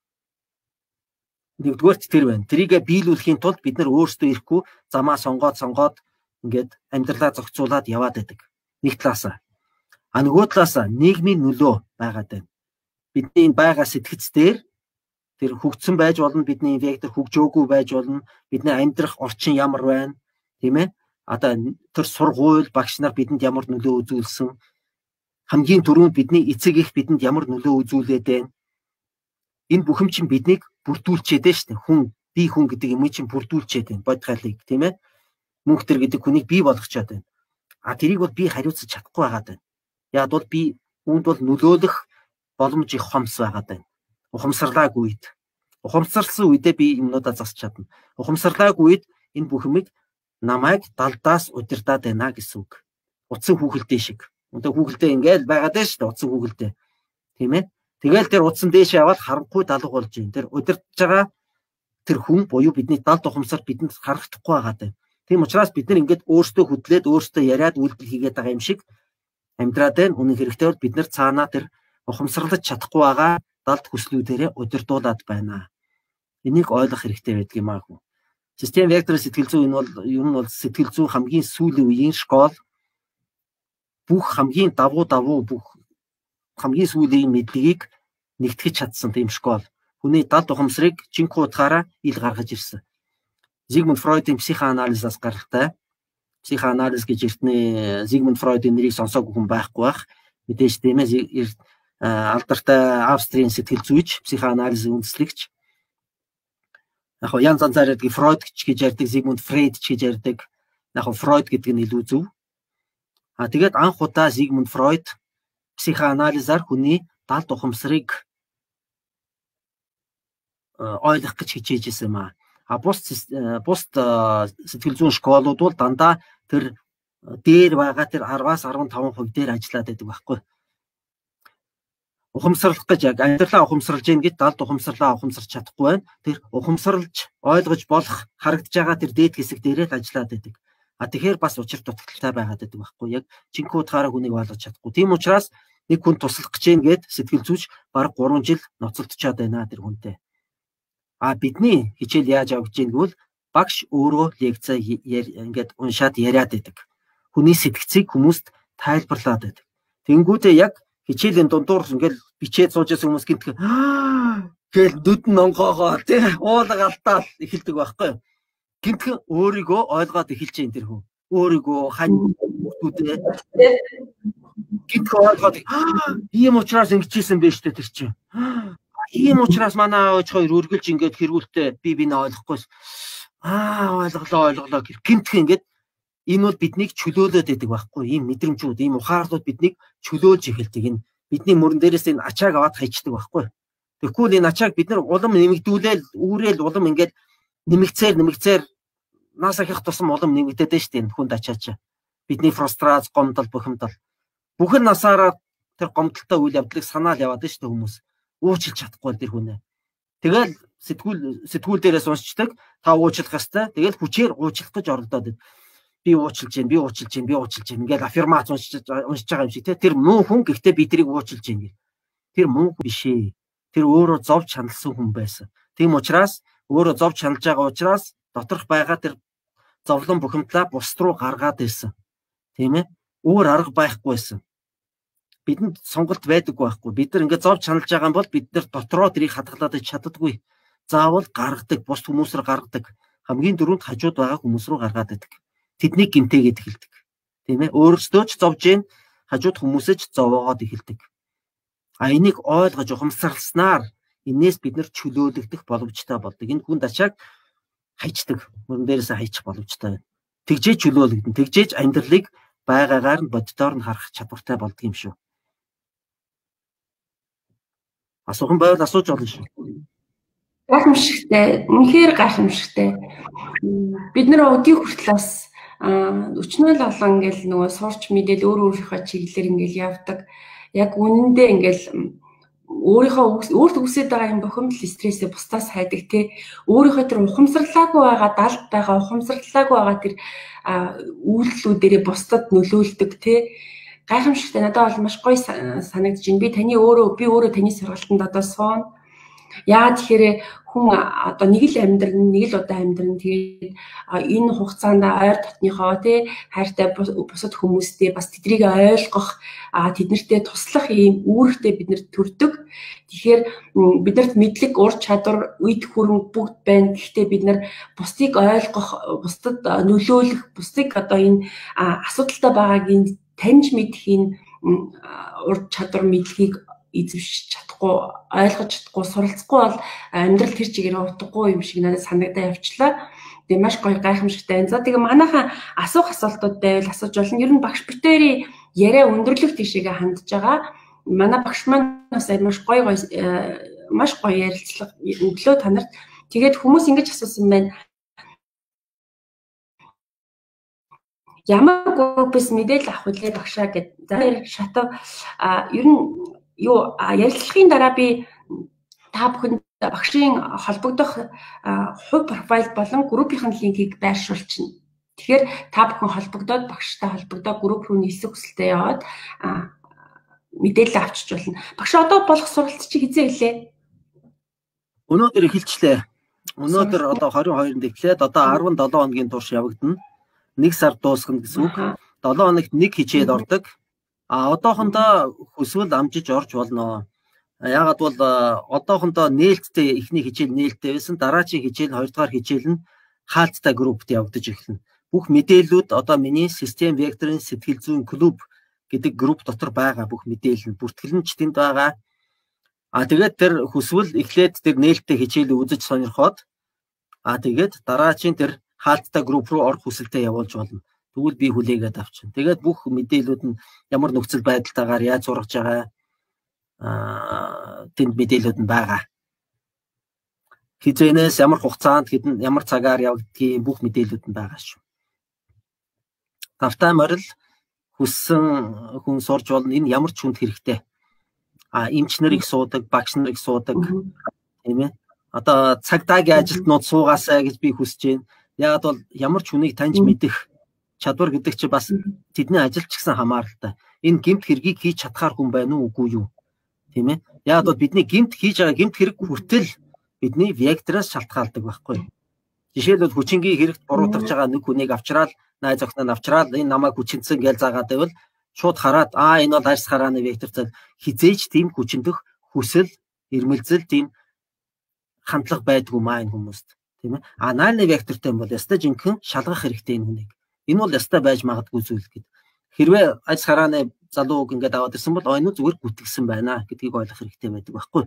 Нэгдүгээрт тэр байна. Тэрийгэ биелүүлэхийн тулд бид нар өөрсдөө ирэхгүй замаа сонгоод ингээд амьдралаа зохицуулаад яваад байдаг. Нэг талаасаа. Нөгөө талаасаа нийгмийн нөлөө байгаад байна. Бидний байгаа сэтгэц дээр тэр хөгжсөн байж болно, бидний вектор хөгжөөгүй байж болно, бидний амьдрах орчин ямар байна, тийм ээ? Одоо тэр сургууль, багш нар бидэнд ямар нөлөө үзүүлсэн, хамгийн түрүүнд бидний эцэг их бидэнд ямар нөлөө үзүүлээд байна. Энэ бүхэм чинь биднийг бүрдүүлчихэд байна шүү дээ. Хүн, би хүн гэдэг юм чинь бүрдүүлчихэд байна. Бодгайлыг, тийм ээ? Мөнх төр гэдэг хүнийг бий болгочоод байна. Тэрийг бол би хариуцаж чадахгүй байгаад байна. Яг бол би үүнд бол нөлөөлөх боломж их хомс байгаад байна. Ухамсарлаагүй үед. Ухамсарлсан үедээ би юмнуудаа засч чадна. Ухамсарлаагүй үед энэ бүхмийг намайг далдаас удирдаад байна гэсэн үг. Утсан хүүхэлдээ шиг. Одоо хүүхэлдээ ингээл байгаад байна шүү дээ. Утсан хүүхэлдээ. Тийм ээ? Тэгэл тэр утсан дээш яваад харанхуй далга болж байна. Тэр удирдах байгаа тэр хүн буюу бидний далд ухамсар бидэнд харагдахгүй байгаад байна. Тийм учраас бид нар ингээд өөрсдөө хөдлөөд өөрсдөө яриад үйлдэл хийгээд байгаа юм шиг амьдраад байна. Үнэн хэрэгтээ бол бид нар цаанаа тэр ухамсарлаж чадахгүй байгаа далд хүслүүдээрээ удирдуулад байна. Энийг ойлгох хэрэгтэй байдаг юм аа хүн. Систем вектор сэтгэл зүй энэ бол сэтгэл зүй хамгийн сүүлийн үеийн школ бүх хамгийн давуу бүх хамгийн сүүлийн мэдлэгийг нэгтгэж чадсан тийм школ. Хүний далд ухамсарыг жинхэнэ утгаараа ил гаргаж ирсэн. Зигмунд Фройдын психоанализаас гаралтай. Психоанализ гэж эртний Зигмунд Фройдын нэрийг сонсоогүй хүн байхгүй бах. Мэдээж тийм ээ алдартай Австрийн сэтгэл зүйч, психоанализын үндэслэгч. Яг янз янзаар ярьдаг Фройд гэж ярьдаг, Зигмунд Фрейд гэж ярьдаг. Яг Фройд гэдэг нь илүү зөв. Тэгээд анх удаа Зигмунд Фройд психоанализаар хүний далд ухамсарыг ойлгох гэж хичээж байсан юм аа. Бус сэтгэл зүйн школууд бол дандаа тэр дээр байгаа тэр 10-аас 15% дээр ажиллаад байдаг байхгүй. Ухамсарлах гэж яг амьдралаа ухамсарлаж гин гэд далд ухамсарлаа ухамсарч чадахгүй байна. Тэр ухамсарлж ойлгож болох харагдж байгаа тэр дээд хэсэг дээрээ л ажиллаад байдаг. Тэгэхээр бас учир дутагдaltaй байгаад байдаг байхгүй. Яг жинхэнэ утгаараа хүнийг ойлгож чадахгүй. Тийм учраас нэг хүн туслах гэж гин гэд сэтгэл зүйч бараг 3 жил ноцолдчиход байна тэр хүнтэй. Бидний хичээл яаж авч ийн гэвэл багш өөрөө лекцээ ингээд уншаад яриад байдаг. Хүний сэтгцийг хүмүүст тайлбарлаад байдаг. Тэнгүүдээ яг хичээлийн дундуур ингээд бичээд сууж байсан хүмүүс гинтгэ гэл нүдэн онгоогоо тий уулгаалтаа эхэлдэг байхгүй. Гинтгэ өөрийгөө ойлгоод эхэлж дээ тэр хүн. Өөрийгөө хань хүмүүстүүдээ гинтгэ ойлгоод ийм учраас ингэжсэн байж тээ тэр чинь. ийм учраас манай ээж хоёр үргэлж ингээд хэргүүлтээ би нэ ойлгохгүй. Ойлголоо гэмтэх ингээд энэ бол биднийг чөлөөлөд байдаг байхгүй. Ийм мэдрэмжүүд, ийм ухаарлууд биднийг чөлөөлж эхэлдэг. Энэ бидний мөрөн дээрээс энэ ачааг аваад хайчдаг байхгүй. Тэгэхгүй энэ ачааг бид нар улам нэмэгдүүлээл, үүрээл улам ингээд нэмэгцээр наасаа хях тусам улам нэмэгдээд байна шүү дээ. Хүнд ачаач. Бидний фрустрац, гомдол, бухимдал. Бүхэн насаараа тэр гомдолтой үйл явдлыг санаал яваад шүү дээ хүмүүс. Уучлж чадахгүй тэр хүнээ. Тэгэл сэтгүүл дээрээс уншдаг. Та уучлах ёстой. Тэгэл хүчээр уучлах гэж оролдоод байна. Би уучлж гин ингээд аффирмац уншиж байгаа юм шиг те. Тэр муу хүн гэхдээ би тэрийг уучлж гин гэх. Тэр муу хүн биш ээ. Тэр өөрөө зовж чаналсан хүн байсан. Тийм учраас өөрөө зовж чаналж байгаа учраас доторх байгаа тэр зовлон бухимдлаа бус руу гаргаад ирсэн. Тийм ээ? Өөр арга байхгүйсэн. Бидэнд сонголт байдаггүй байхгүй. Бид нар ингээд зовж чаналж байгаа юм бол бид нар дотроо тэрийг хадгалаад чаддаггүй. Заавал гаргадаг, бус хүмүүсээр гаргадаг. Хамгийн дөрөнд хажууд байгаа хүмүүс рүү гаргаад идэг. Тэднийг гимтээгээд эхэлдэг. Тийм ээ? Өөрсдөө ч зовж гин, хажууд хүмүүсээ ч зовоогоод эхэлдэг. Энийг ойлгож ухамсарласнаар энээс бид нар чөлөөлөгдөх боломжтой болдог. Энэ хүнд ачааг хайчдаг. Мөрөн дээрээс хайчих боломжтой байна. Тэгжээж чөлөөлөгдөн. Тэгжээж амьдралыг байгаагаар нь боддоор нь харах чадвартай болдог юм шүү. Асуухан байвал асууж болно шүү. Гайхамшигтай. Үнэхээр гайхамшигтай. Бид нэр өдийг хүртлээс өчнөөл олон ингээл нөгөө сурч мэдээл өөрийнхөө чиглэлээр ингээл явдаг. Яг үнэндээ ингээл өөрт үсээд байгаа юм бохомдол стрессээ бусдаас хайдаг те. Өөрийнхөө тэр ухамсарлаагүй байгаа, далд байгаа, ухамсарлаагүй байгаа тэр үйлдэлүүдээрээ бусдад нөлөөлдөг те. Гайхамшигтай. Надад бол маш гоё санагдаж байна. Би өөрөө таны сургалтанд одоо сууна. Яа тэгэхээр хүн одоо нэг л удаа амьдран тэгээд энэ хугацаанд ойр дотныхоо тий хайртай бусад хүмүүстэй бас тэднийг ойлгох тэднэртэй туслах ийм үүрэгтэй бид нэр төрдөг. Тэгэхээр биднэрт мэдлэг, ур чадвар, үд хүрэн бүгд байна. Гэхдээ бид нар бусдыг ойлгох, бусдад нөлөөлөх, бусдыг одоо энэ асуудалтай байгааг энэ таньж мэдэх энэ ур чадвар, мэдлэгийг эзэмшиж чадахгүй, ойлгож чадахгүй, суралцахгүй бол амьдрал тэр чигээр утгагүй юм шиг надад санагдаа явчлаа. Тэгээ маш гоё гайхамшигтай байна. За тэгээ манайхаа асуух асуултууд байвал асууж болно. Ер нь багш битэрийн яриа өндөрлөх тийшээгээ хандж байгаа. Манай багш маань бас маш гоё ярилцлага өглөө танарт. Тэгээд хүмүүс ингэж асуусан байна. Ямар группээс мэдээлэл авах вэ багшаа гэдэг. За шатав ер нь ярилцлагын дараа би та бүхэнд багшийн холбогдох хувь профайл болон группийн линкийг байршуулчихна. Тэгэхээр та бүхэн холбогдоод багштай холбогдоод групп руу нийслэх хүсэлтэд яваад мэдээлэл авчиж болно. Багш одоо болох сургалт чи хизээ хэлээ? Өнөөдөр эхэлчлээ. Өнөөдөр одоо 22-нд эхлээд одоо 17 хоногийн турш явагдана. 1 сар дуусгана гэсэн үг. 7 хоногт нэг хичээл ордог. Одоохондоо хүсвэл амжиж орж болно. Яагаад бол одоохондоо нээлттэй эхний хичээл нээлттэй байсан. Дараагийн хичээл 2 дугаар хичээл нь хаалттай группт явагдаж эхэлнэ. Бүх мэдээллүүд одоо миний систем векторын сэтгэл зүйн клуб гэдэг групп дотор байгаа бүх мэдээлэл бүртгэл нь ч тэнд байгаа. Тэгээд тэр хүсвэл эхлээд тэр нээлттэй хичээлийг үзэж сонирхоод тэгээд дараагийн тэр хаалттай групп руу орох хүсэлтэд явуулж болно. Тэгвэл би хүлээгээд авчихна. Тэгээд бүх мэдээллүүд нь ямар нөхцөл байдалтайгаар яаж сургаж байгаа тэнд мэдээллүүд нь байгаа. Хизэнээс ямар хугацаанд хэдэн ямар цагаар явагдгийг бүх мэдээллүүд нь байгаа шүү. Тавтай морил хүссэн хүн сурж болно. Энэ ямар ч хүнд хэрэгтэй. Эмч нарыг суудаг, багш нарыг суудаг. Тийм ээ. Одоо цагдаагийн ажилтнууд суугаасаа гэж би хүсэж байна. Яагаад бол ямар ч хүнийг таньж мэдэх чадвар гэдэг чинь бас тэдний ажил ч гэсэн хамааралтай. Энэ гэмт хэргийг хийж чадхаар хүн байна уу үгүй юу? Тийм ээ. Яагаад бол бидний гэмт хийж байгаа гэмт хэрэг хүртэл бидний вектороос шалтгаалдаг байхгүй. Жишээлбэл хүчингийн хэрэгт буруутгаж байгаа нэг хүнийг авчраад, найз охиноо авчраад энэ намайг хүчинсэн гэж заагаад байвал шууд хараад энэ бол арьс харааны вектор цал хизээж тийм хүчиндөх хүсэл, ирмэлзэл тийм хандлага байдгүй маа энэ хүмүүст. Тийм ээ. Нааны вектортэй юм бол ястай жинхэнэ шалгах хэрэгтэй энэ хүнийг. Энэ бол ястай байж магадгүй зүйл гэд. Хэрвээ арьс харааны залууг ингээд аваад ирсэн бол ойноо зүгээр гүтгсэн байна гэдгийг ойлгох хэрэгтэй байдаг байхгүй.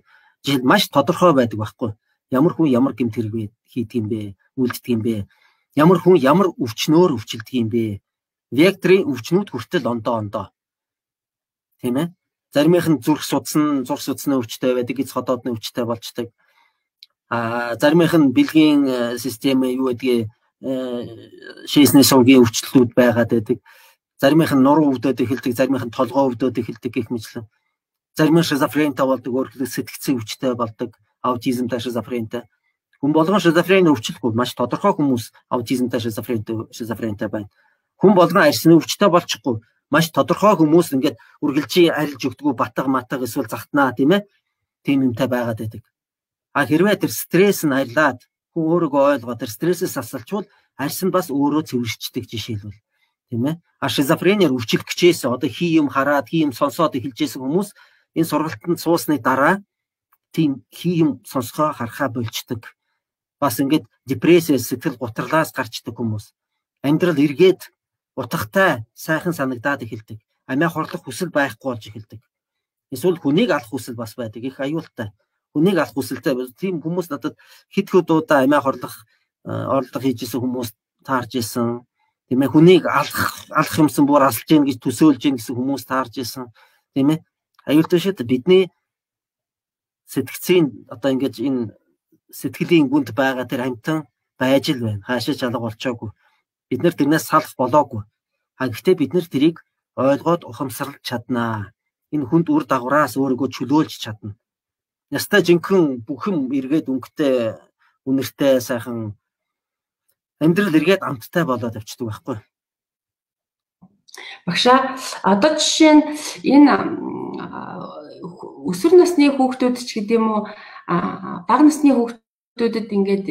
жишээл маш тодорхой байдаг байхгүй. Ямар хүн ямар гэмт хэрэг хийдэг юм бэ? Үлддэг юм бэ? Ямар хүн ямар өвчнөөр өвчлөдөг юм бэ? Векторын өвчнүүд хүртэл ондоо. Тийм ээ. Заримийнх нь зүрх судасны өвчтэй байдаг, эц ходоодны өвчтэй болждаг. Заримийнх нь бэлгийн систем юу гэдгийг шийсний сувгийн өвчлөлүүд байгаад байдаг. Заримийнх нь нуруу өвдөд эхэлдэг, заримийнх нь толгоо өвдөд эхэлдэг гэх мэтлэн. Зарим нь шизофрентэй болдог, өөрөлдөө сэтгцэн өвчтэй болдог, аутизмтай шизофрентэй. Хүн болгон шизофрен өвчлөхгүй, маш тодорхой хүмүүс аутизмтай шизофрентэй байна. Хүн болгон арьсны өвчтэй болчихгүй, маш тодорхой хүмүүс ингээд үргэлжийн арилж өгдөггүй батга матга эсвэл захтнаа тийм ээ. Тийм юмтай байгаад байдаг. Хэрвээ тэр стресс нь арилаад хүн өөрийгөө ойлгоод тэр стрессээс асалчвал арьс нь бас өөрөө цэвэрчдэг жишээлбэл тийм ээ. Шизофрениар өвчлөх гэжээс одоо хий юм хараад, хий юм сонсоод эхэлжсэн хүмүүс энэ сургалтанд суусны дараа тийм хий юм сонсгоо харахаа болждаг. Бас ингээд депрессээс сэтгэл гутралаас гарчдаг хүмүүс. Амьдрал эргээд утгатай сайхан санагдаад эхэлдэг. Амиа хорлох хүсэл байхгүй болж эхэлдэг. Эсвэл хүнийг алах хүсэл бас байдаг. Их аюултай. Хүнийг алах хүсэлтэй тийм хүмүүс надад хэд удаа амиа хорлох орлого хийжсэн хүмүүс таарж исэн. Тийм ээ. Хүнийг алах юмсан бүр алж гин гэж төсөөлж гин гэсэн хүмүүс таарж исэн. Тийм ээ. Аюултай шүү дээ. Бидний сэтгцийн одоо ингэж энэ сэтгэлийн гүнд байгаа тэр амтан байж л байна. Хаашаа чалга болчоогүй. Бид нэр тэрнээс салах болоогүй. Гэхдээ бид нэр тэрийг ойлгоод ухамсарлаж чаднаа. Энэ хүнд үр дагавраас өөрийгөө чөлөөлж чадна. Ястай жинхэнэ бүхэм эргээд өнгөтэй, үнэртэй сайхан амьдрал эргээд амттай болоод авчдаг байхгүй. Багшаа одоо жишээ нь энэ өсвөр насны хүүхдүүд ч гэдэг юм уу бага насны хүүхдүүдэд ингээд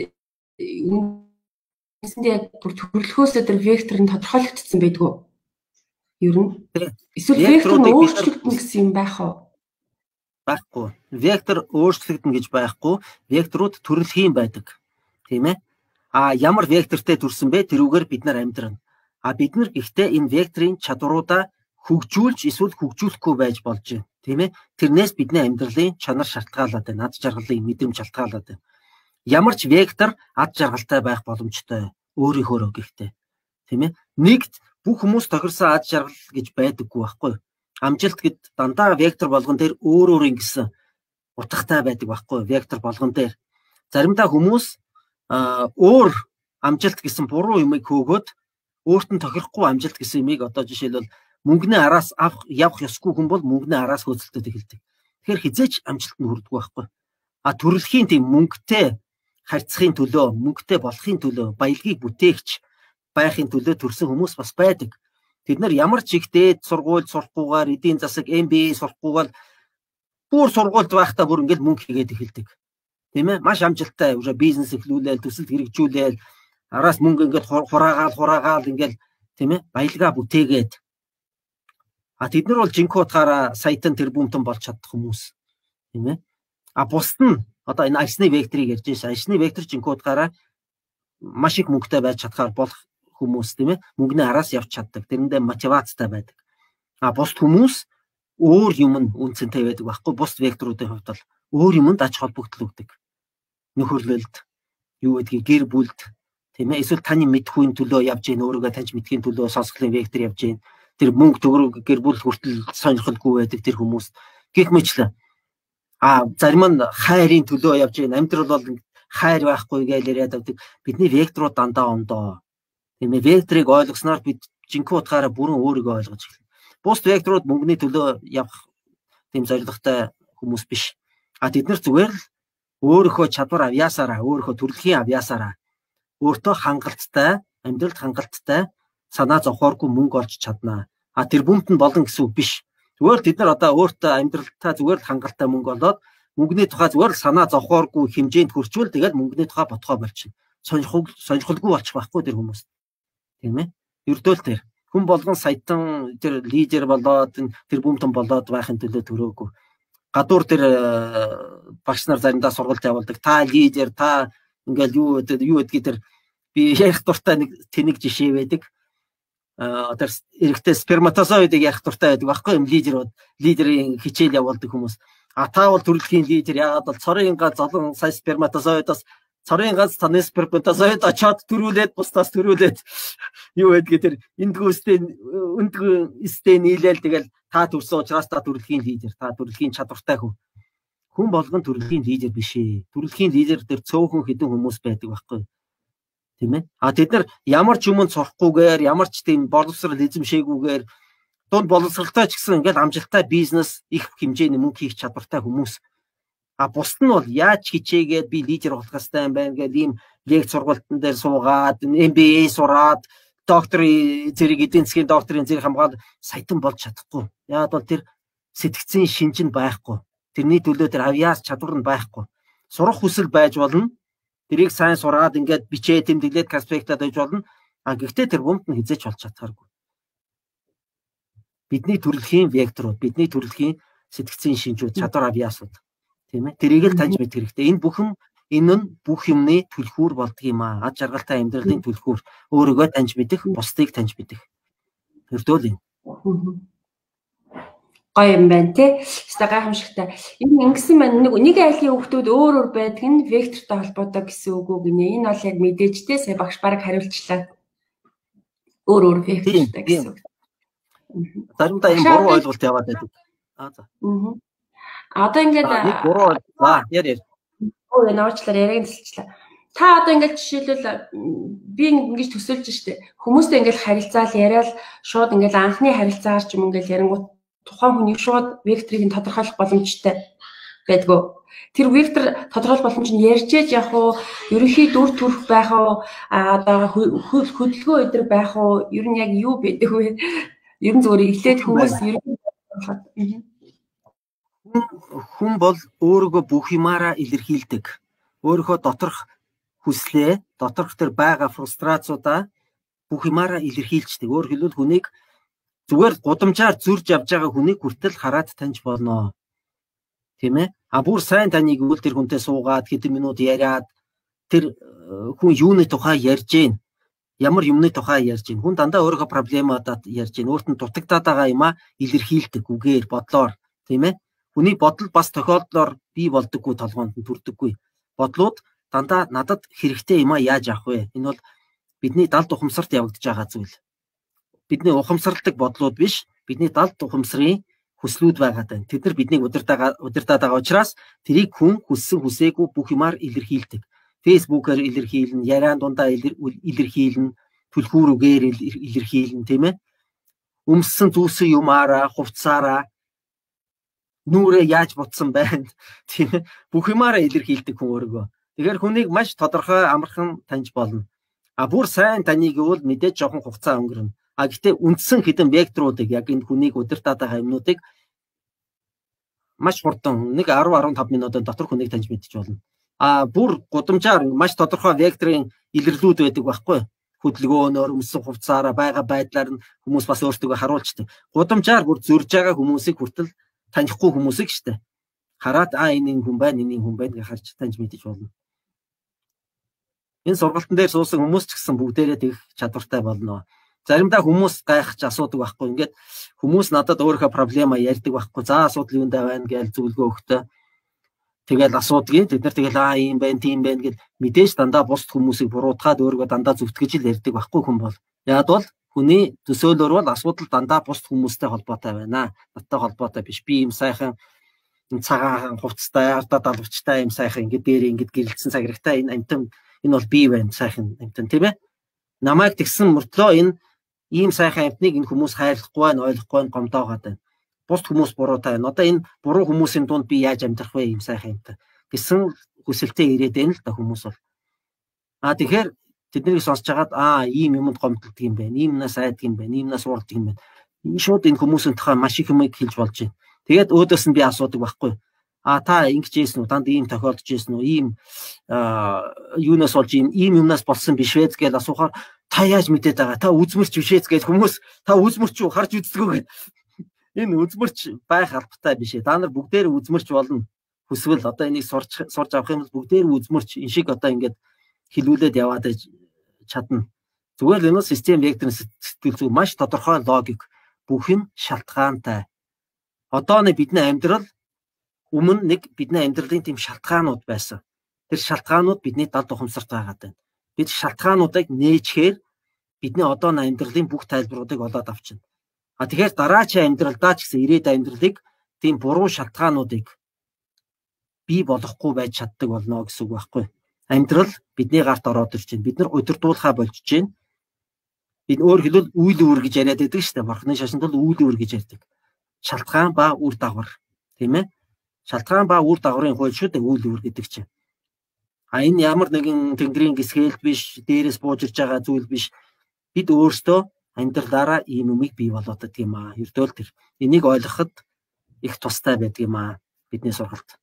үндсэндээ яг бүр төрөлхөөсөө тэр вектор нь тодорхойлогдсон байдгүй юу? Ер нь эсвэл вектор нь өөрчлөгдөн гэсэн юм байх уу? Байхгүй. Вектор өөрчлөгдөн гэж байхгүй. Векторууд төрөлхийн байдаг. Тийм ээ. Ямар вектортэй төрсөн бэ? Тэрүүгээр бид нар амьдрна. Бид нар гэхдээ энэ векторын чадваруудаа хөгжүүлж эсвэл хөгжүүлэхгүй байж болж байна. Тийм ээ. Тэрнээс бидний амьдралын чанар шалтгаалаад байна. Ад жаргалын мэдрэмж шалтгаалаад байна. Ямар ч вектор ад жаргалтай байх боломжтой. Өөрийнхөө гэхдээ. Тийм ээ. Нэгт бүх хүмүүс тохирсон ад жаргал гэж байдаггүй байхгүй. Амжилт гэд дандаа вектор болгон дээр өөр ингэсэн утгатай байдаг байхгүй. Вектор болгон дээр заримдаа хүмүүс өөр амжилт гэсэн буруу юмыг хөөгөөд өөрт нь тохирохгүй амжилт гэсэн юмыг одоо жишээлбэл мөнгөний араас явах ёсгүй хүн бол мөнгөний араас хөөцөлдөд эхэлдэг. Тэгэхээр хизээч амжилт нь хүрдэггүй байхгүй. Төрөлхийн тийм мөнгөтэй харьцахын төлөө, мөнгөтэй болохын төлөө, баялагийг бүтээгч байхын төлөө төрсэн хүмүүс бас байдаг. Тэд нар ямар ч их дээд сургууль сурахгүйгээр, эдийн засаг, MBA сурахгүйгээр бүр сургуульд байхдаа бүр ингээл мөнгө хийгээд эхэлдэг. Тийм ээ? Маш амжилттай бизнес эхлүүлээл, төсөл хэрэгжүүлээл, араас мөнгө ингээд хураагаал ингээл тийм ээ? Баялгаа бүтээгээд. Тэд нар бол жинхэнэ утгаараа саятан тэрбумтан болж чаддаг хүмүүс. Тийм ээ? Бусд нь одоо энэ арьсны векторыг ярьж байсан. Арьсны вектор жинхэнэ утгаараа маш их мөнгөтэй байж чадхаар болох хүмүүс тийм ээ мөнгөний араас явж чаддаг. Тэрэндээ мотивацтай байдаг. Бусд хүмүүс өөр юм үнцэнтэй байдаг байхгүй. Бусд векторуудын хувьд бол өөр юмд ач холбогдол өгдөг. Нөхөрлөлд, юу гэдгийг гэр бүлд тийм ээ эсвэл таны мэдхүйн төлөө явж гин өөрийгөө таньж мэдхийн төлөө сонсголын вектор явж гин. Тэр мөнгө төгрөг гэр бүл хүртэл сонирхолгүй байдаг тэр хүмүүс. Гэх мэтлэн зарим нь хайрын төлөө явж гин. Амьдрал бол хайр байхгүй гэж яриад авдаг. Бидний векторууд дандаа ондоо. Тийм ээ векторыг ойлгосноор бид жинхэнэ утгаараа бүрэн өөрийгөө ойлгож эхэлнэ. Бусд векторууд мөнгөний төлөө явах тийм зорилготой хүмүүс биш. Тэд нар зүгээр л өөрийнхөө чадвар авьяасаараа, өөрийнхөө төрөлхийн авьяасаараа өөртөө хангалттай, амьдралд хангалттай санаа зовхооргүй мөнгө олж чаднаа. Тэр бүмт нь болон гэсэн үг биш. Зүгээр л тэд нар одоо өөртөө амьдралтаа зүгээр л хангалттай мөнгө олоод мөнгөний тухай зүгээр л санаа зовхооргүй хэмжээнд хүрчвэл тэгээд мөнгөний тухай ботхоо болчихно. Сонирхолгүй болчих байхгүй тэр хүмүүс. Тийм ээ. Ердөөл тэр хүн болгон саятан тэр лидер болоод тэр бүмтэн болоод байхын төлөө төрөөгүй. Гадуур тэр багш нар заримдаа сургалт явуулдаг. Та лидер, та ингээл юу гэдгийг тэр би ярих дуртай нэг тэнэг жишээ байдаг. Тэр эрэгтэй сперматозоидыг ярих дуртай байдаг байхгүй юм лидерүүд, лидерийн хичээл явуулдаг хүмүүс. А та бол төрөлхийн лидер яагаад бол цорын ганц олон сая сперматозоидоос цорын ганц таны сперматозоид очоод төрүүлээд бусдаас төрүүлээд юу байдгийг тэр эндгүүстэй нийлээл тэгэл та төрсөн учраас та төрөлхийн лидер, та төрөлхийн чадвартай хүн. Хүн болгон төрөлхийн лидер биш ээ. Төрөлхийн лидер дээр цөөхөн хэдэн хүмүүс байдаг байхгүй. Тийм ээ. А тэд нар ямар ч юмд сурахгүйгээр, ямар ч тийм боловсрал эзэмшээгүйгээр дунд боловсралтай ч гэсэн ингээл амжилттай бизнес их хэмжээний мөнгө хийх чадвартай хүмүүс. А бусд нь бол яаж хичээгээд би лидер болох хэрэгтэй юм байна гэдэг ийм лекц сургалтын дээр суугаад, MBA сураад, докторийн зэрэг эдийн засгийн докторийн зэрэг хамгаалаад саятан болж чадахгүй. Яагаад бол тэр сэтгцийн шинж нь байхгүй. Тэрний төлөө тэр авьяас чадвар нь байхгүй. Сурах хүсэл байж болно. Тэрийг сайн сураад ингээд бичээ тэмдэглээд конспектад байж болно. А гэхдээ тэр гомд нь хизээч болж чадхааргүй. Бидний төрөлхийн векторууд, бидний төрөлхийн сэтгцийн шинжүүд, чадвар авьяасууд. Тийм ээ. Тэрийг л таньж мэдэх хэрэгтэй. Энэ нь бүх юмны түлхүүр болдго юм аа. Ад жаргалтай амьдралын түлхүүр. Өөрийгөө таньж мэдэх, бусдыг таньж мэдэх. Тэрдөө л юм. Гоё юм байна тий. Хэвээ гайхамшигтай. Энэ ингэсэн маань нэг айлын хүүхдүүд өөр байдаг нь вектортой холбоотой гэсэн үг үү гинэ. Энэ бол яг мэдээж тий. Сая багш бараг хариулчлаа. Өөр вектортой гэсэн үг. Заримдаа энэ буруу ойлголт яваад байдаг. За. Одоо ингээд буруу яа. Өө нуучлаар яриаг тэлчлээ. Та одоо ингээд жишээлбэл би ингэж төсөөлж штэ. Хүмүүстэй ингээд харилцаал яриад шууд ингээд анхны харилцаагаар ч юм ингээд ярингууд тухайн хүний шууд векторыг тодорхойлох боломжтой байдгүй. Тэр вектор тодорхойлох боломж нь ярьж яах вэ? Ерөнхий дүр төрх байх уу? Одоо хөдөлгөөн өдр байх уу? Ер нь яг юу байдаг вэ? Ер нь зүгээр эхлээд хүмүүс хүн бол өөрийгөө бүх юмараа илэрхийлдэг. Өөрийнхөө доторх хүслээ, доторх тэр байгаа фрустрацуудаа бүх юмараа илэрхийлждэг. Өөрөөр хэлбэл хүнийг зүгээр гудамжаар зурж явж байгаа хүнийг хүртэл хараад таньж болно. Тийм ээ? А бүр сайн таныг үл тэр хүнтэй суугаад хэдэн минут яриад тэр хүн юуны тухай ярьж гин, ямар юмны тухай ярьж гин. Хүн дандаа өөрийнхөө проблемуудад ярьж гин. Өөртөө дутагдаад байгаа юмаа илэрхийлдэг үгээр, бодлоор, тийм ээ? Хүний бодол бас тохиолдлоор бий болдоггүй, толгоонд нь төрдөггүй. Бодлууд дандаа надад хэрэгтэй юмаа яаж авах вэ? Энэ бол бидний далд ухамсарт явагдаж байгаа зүйл. Бидний ухамсарладаг бодлууд биш, бидний далд ухамсарын хүслүүд байгаа тань. Тэд нар биднийг удирдаад байгаа учраас тэрийг хүн хүссэн хүсээгүй бүх юмар илэрхийлдэг. Фэйсбүүкээр илэрхийлнэ, яриан дундаа илэрхийлнэ, түлхүүрүүгээр илэрхийлнэ, тийм ээ? Өмссөн зүүсэн юмараа, хувцсаараа нүрээ яаж бутсан байна. Тийм ээ. Бүх юмараа илэрхийлдэг хүн өөрийгөө. Тэгэхээр хүнийг маш тодорхой амархан таньж болно. А бүр сайн таныг бол мэдээж жоохон хугацаа өнгөрнө. А гэхдээ үндсэн хэдэн векторуудыг яг энэ хүнийг удирдах байгаа юмнуудыг маш хурдан 10-15 минутын дотор хүнийг таньж мэдэж болно. А бүр гудамжаар маш тодорхой векторын илэрлүүд байдаг байхгүй. Хөдөлгөөнөөр өмссөн хувцаараа байгаа байдлаар нь хүмүүс бас өөртөө харуулцдаг. Гудамжаар бүр зөрж байгаа хүмүүсийг хүртэл танихгүй хүмүүсийг штэ. Хараад энэ хүн байна, энэ хүн байна гэж харж таньж мэдэж болно. Энэ сургалтын дээр суусан хүмүүс ч гэсэн бүгдээрээ тэгэх чадвартай болно. Заримдаа хүмүүс гайхаж асуудаг байхгүй. Ингээд хүмүүс надад өөрийнхөө проблема ярьдаг байхгүй. За асуудал юундаа байна гэж зөвлөгөө өгтөө. Тэгэл асуудгийг тэд нар тэгэл ийм байна, тийм байна гэж мэдээж дандаа бусд хүмүүсийг буруутгаад өөрийгөө дандаа зүтгэж л ярьдаг байхгүй хүн бол. Яг бол хүний төсөөлөөр бол асуудал дандаа бусд хүмүүстэй холбоотой байна. Надтай холбоотой биш. Би ийм сайхан цагаан хувцастай, ардаа далавчтай ийм сайхан ингээд дээр ингээд гэрэлтсэн цаграгтай энэ амтан энэ бол би байна сайхан амтан тийм ээ. Намайг тэгсэн мөртлөө энэ ийм сайхан амтныг энэ хүмүүс хайрлахгүй байна, ойлгохгүй байна, гомдоогоод байна. Бусд хүмүүс буруутай байна. Одоо энэ буруу хүмүүсийн дунд би яаж амьдрах вэ ийм сайхан амтан гэсэн хүсэлтэд ирээд байна л да хүмүүс бол. Тэгэхээр тэднийг сонсож хагаад ийм юмд гомдолдог юм байна. Ийм нас айдаг юм байна. Ийм нас уурдаг юм байна. Шууд энэ хүмүүсийн тухай маш их юм хэлж болж байна. Тэгээд өөдөөс нь би асуудаг байхгүй. Та ингэж ийсэн үү? Танд ийм тохиолдож ийсэн үү? Ийм юунаас болж ийм юмнаас болсон биш вэ гэж асуухаар та яаж мэдээд байгаа? Та үзмэрч биш ээ гэж хүмүүс та үзмэрч юу харж үздэг үү гэд. Энэ үзмэрч байх албатай биш ээ. Та нар бүгдээр үзмэрч болно. Хүсвэл одоо энийг сурж авах юм бол бүгдээр үзмэрч энэ шиг одоо ингэж хэлүүлээд яваад чадна. Зүгээр л энэ систем векторын сэтгэл зүй маш тодорхой логик, бүх юм шалтгаантай. Одооны бидний амьдрал өмнө нэг бидний амьдралын тийм шалтгаанууд байсан. Тэр шалтгаанууд бидний далд ухамсарт байгаад байна. Бид шалтгаануудыг нээжхээр бидний одоо амьдралын бүх тайлбаруудыг олоод авчина. Тэгэхээр дараачийн амьдралдаа ч гэсэн ирээд амьдралыг тийм буруу шалтгаануудыг бий болохгүй байж чаддаг болно гэсэн үг байхгүй. Амьдрал бидний гарт ороод ирж байна. Бид нар удирдуулахаа болж байна. Бид өөр хэлбэл үйл үүр гэж яриад байдаг шүү дээ. Бурхны шашинд бол үйл үүр гэж ярьдаг. Шалтгаан ба үр дагавар, тийм ээ? Шалтгаан ба үр дагаврын хууль шүү дээ үйл үүр гэдэг чинь. Энэ ямар нэгэн тэнгэрийн гисгээлт биш, дээрээс бууж ирж байгаа зүйл биш. Бид өөрсдөө амьдралаараа ийм юмыг бий болоод байдаг юм аа. Ердөө тэр энийг ойлгоход их тустай байдаг юм аа бидний сургалт.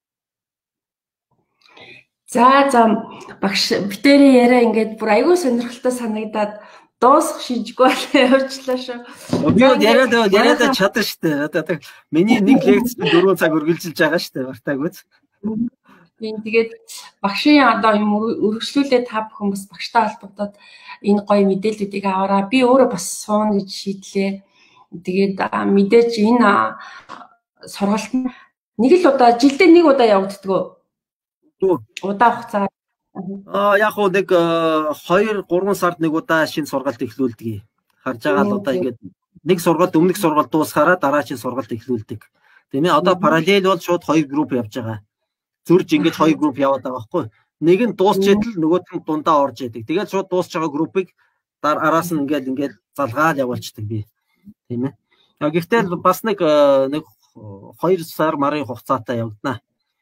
За багш битэрийн яриа ингээд бүр аягүй сонирхолтой санагдаад дуусах шийдэггүй явуулчлаа шүү. Би яриад чадсан шүү дээ. Одоо миний нэг лекцэд 4 цаг үргэлжилж байгаа шүү дээ. Бартаагүй. Тэгээд багшийн одоо юм өргөжлүүлээ та бүхэн бас багштай холбогдоод энэ гоё мэдээллүүдийг аваараа би өөрөө бас сууна гэж шийдлээ. Тэгээд мэдээж энэ сургалт нэг л удаа жилдээ нэг удаа явагддаг. Удаа хугацаа. Яг хөө нэг 2-3 сард нэг удаа шинэ сургалт эхлүүлдэг. Харж байгаа л одоо ингээд нэг сургалт өмнөх сургалт дуусахаараа дараагийн сургалт эхлүүлдэг. Тийм ээ одоо параллел бол шууд 2 групп явж байгаа. Зүрж ингэж 2 групп яваад байгаа байхгүй. Нэг нь дуусчээд л нөгөөт нь дундаа орж яадаг. Тэгээд шууд дуусч байгаа группыг араас нь ингээд залгаад явуулчихдаг би. Тийм ээ. Гэхдээ бас нэг 2 сар марын хугацаатай явагдана.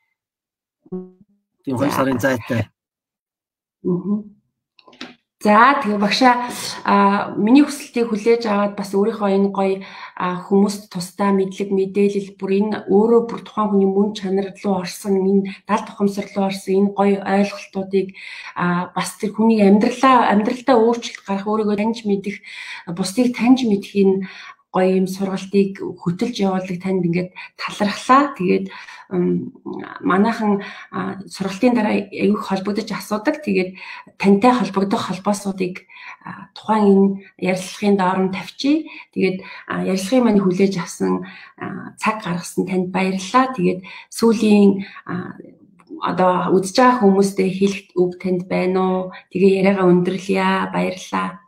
Тийм 2 сарын зайтай. За тэгээ багшаа миний хүсэлтийг хүлээж аваад бас өөрийнхөө энэ гоё хүмүүст тусдаа мэдлэг мэдээлэл бүр энэ өөрөө бүр тухайн хүний мөн чанар руу орсон энэ далд ухамсар руу орсон энэ гоё ойлголтуудыг бас тэр хүний амьдралдаа өөрчлөлт гарах өөрийгөө таньж мэдэх бусдыг таньж мэдэх энэ гоё юм сургалтыг хөтөлж явуулдаг танд ингээд талархлаа. Тэгээд манайхан сургалтын дараа аягүй холбогдож асуудаг. Тэгээд тантай холбогдох холбоосуудыг тухайн энэ ярилцлагын доорн тавьчих. Тэгээд ярилцлагын маань хүлээж авсан цаг гаргасан танд баярлалаа. Тэгээд сүүлийн одоо үзэж байгаа хүмүүстээ хэлэх үг танд байна уу? Тэгээ яриагаа өндөрлөе. Баярлалаа.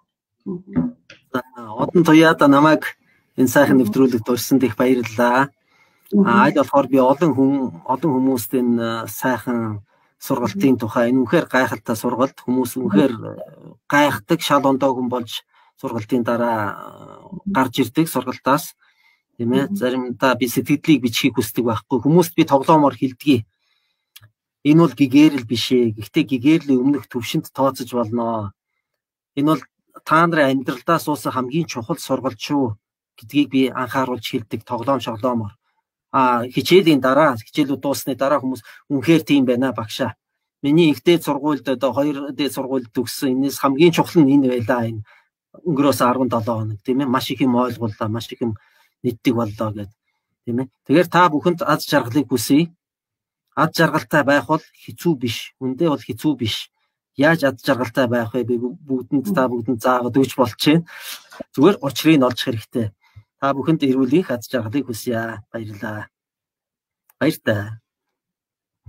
Одон туяада намайг энэ сайхан нэвтрүүлэгт урьсан их баярлалаа. Аль болохоор би олон хүмүүст энэ сайхан сургалтын тухай энэ үнэхээр гайхалтай сургалт хүмүүс үнэхээр гайхдаг шал ондоо хүн болж сургалтын дараа гарч ирдэг сургалтаас тийм ээ заримдаа би сэтгэлдлийг бичхийг хүсдэг байхгүй хүмүүст би тоглоомоор хэлдэг. Энэ бол гэгэрэл биш ээ. Гэхдээ гэгэрлийн өмнөх төвшөнд тооцож болно. Энэ бол та нарын амьдралдаа суусан хамгийн чухал сургалт шүү гэдгийг би анхааруулж хэлдэг тоглоом шоглоомоор. Хичээлийн дараа хичээлүүд дуусны дараа хүмүүс үнэхээр тийм байна багшаа. Миний ихтэй сургуульд одоо 2 дээд сургуульд төгссөн энэс хамгийн чухал нь энэ байлаа энэ өнгөрөөс 17 хоног тийм ээ маш их юм ойлголоо маш их юм мэддэг боллоо гэд тийм ээ. Тэгэхээр та бүхэнд аз жаргалыг хүсье. Аз жаргалтай байх бол хэцүү биш. Үндэ бол хэцүү биш. Яаж аз жаргалтай байх вэ? Би бүгдэнд заагаад өгч болчихъя. Зүгээр учрыг олж хэрэгтэй. Та бүхэнд эрүүл их аз жаргалыг хүсье. Баярлалаа. Баяртай.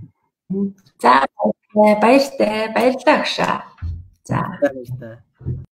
За баяртай. Баярлалаа агшаа. За. Баяртай.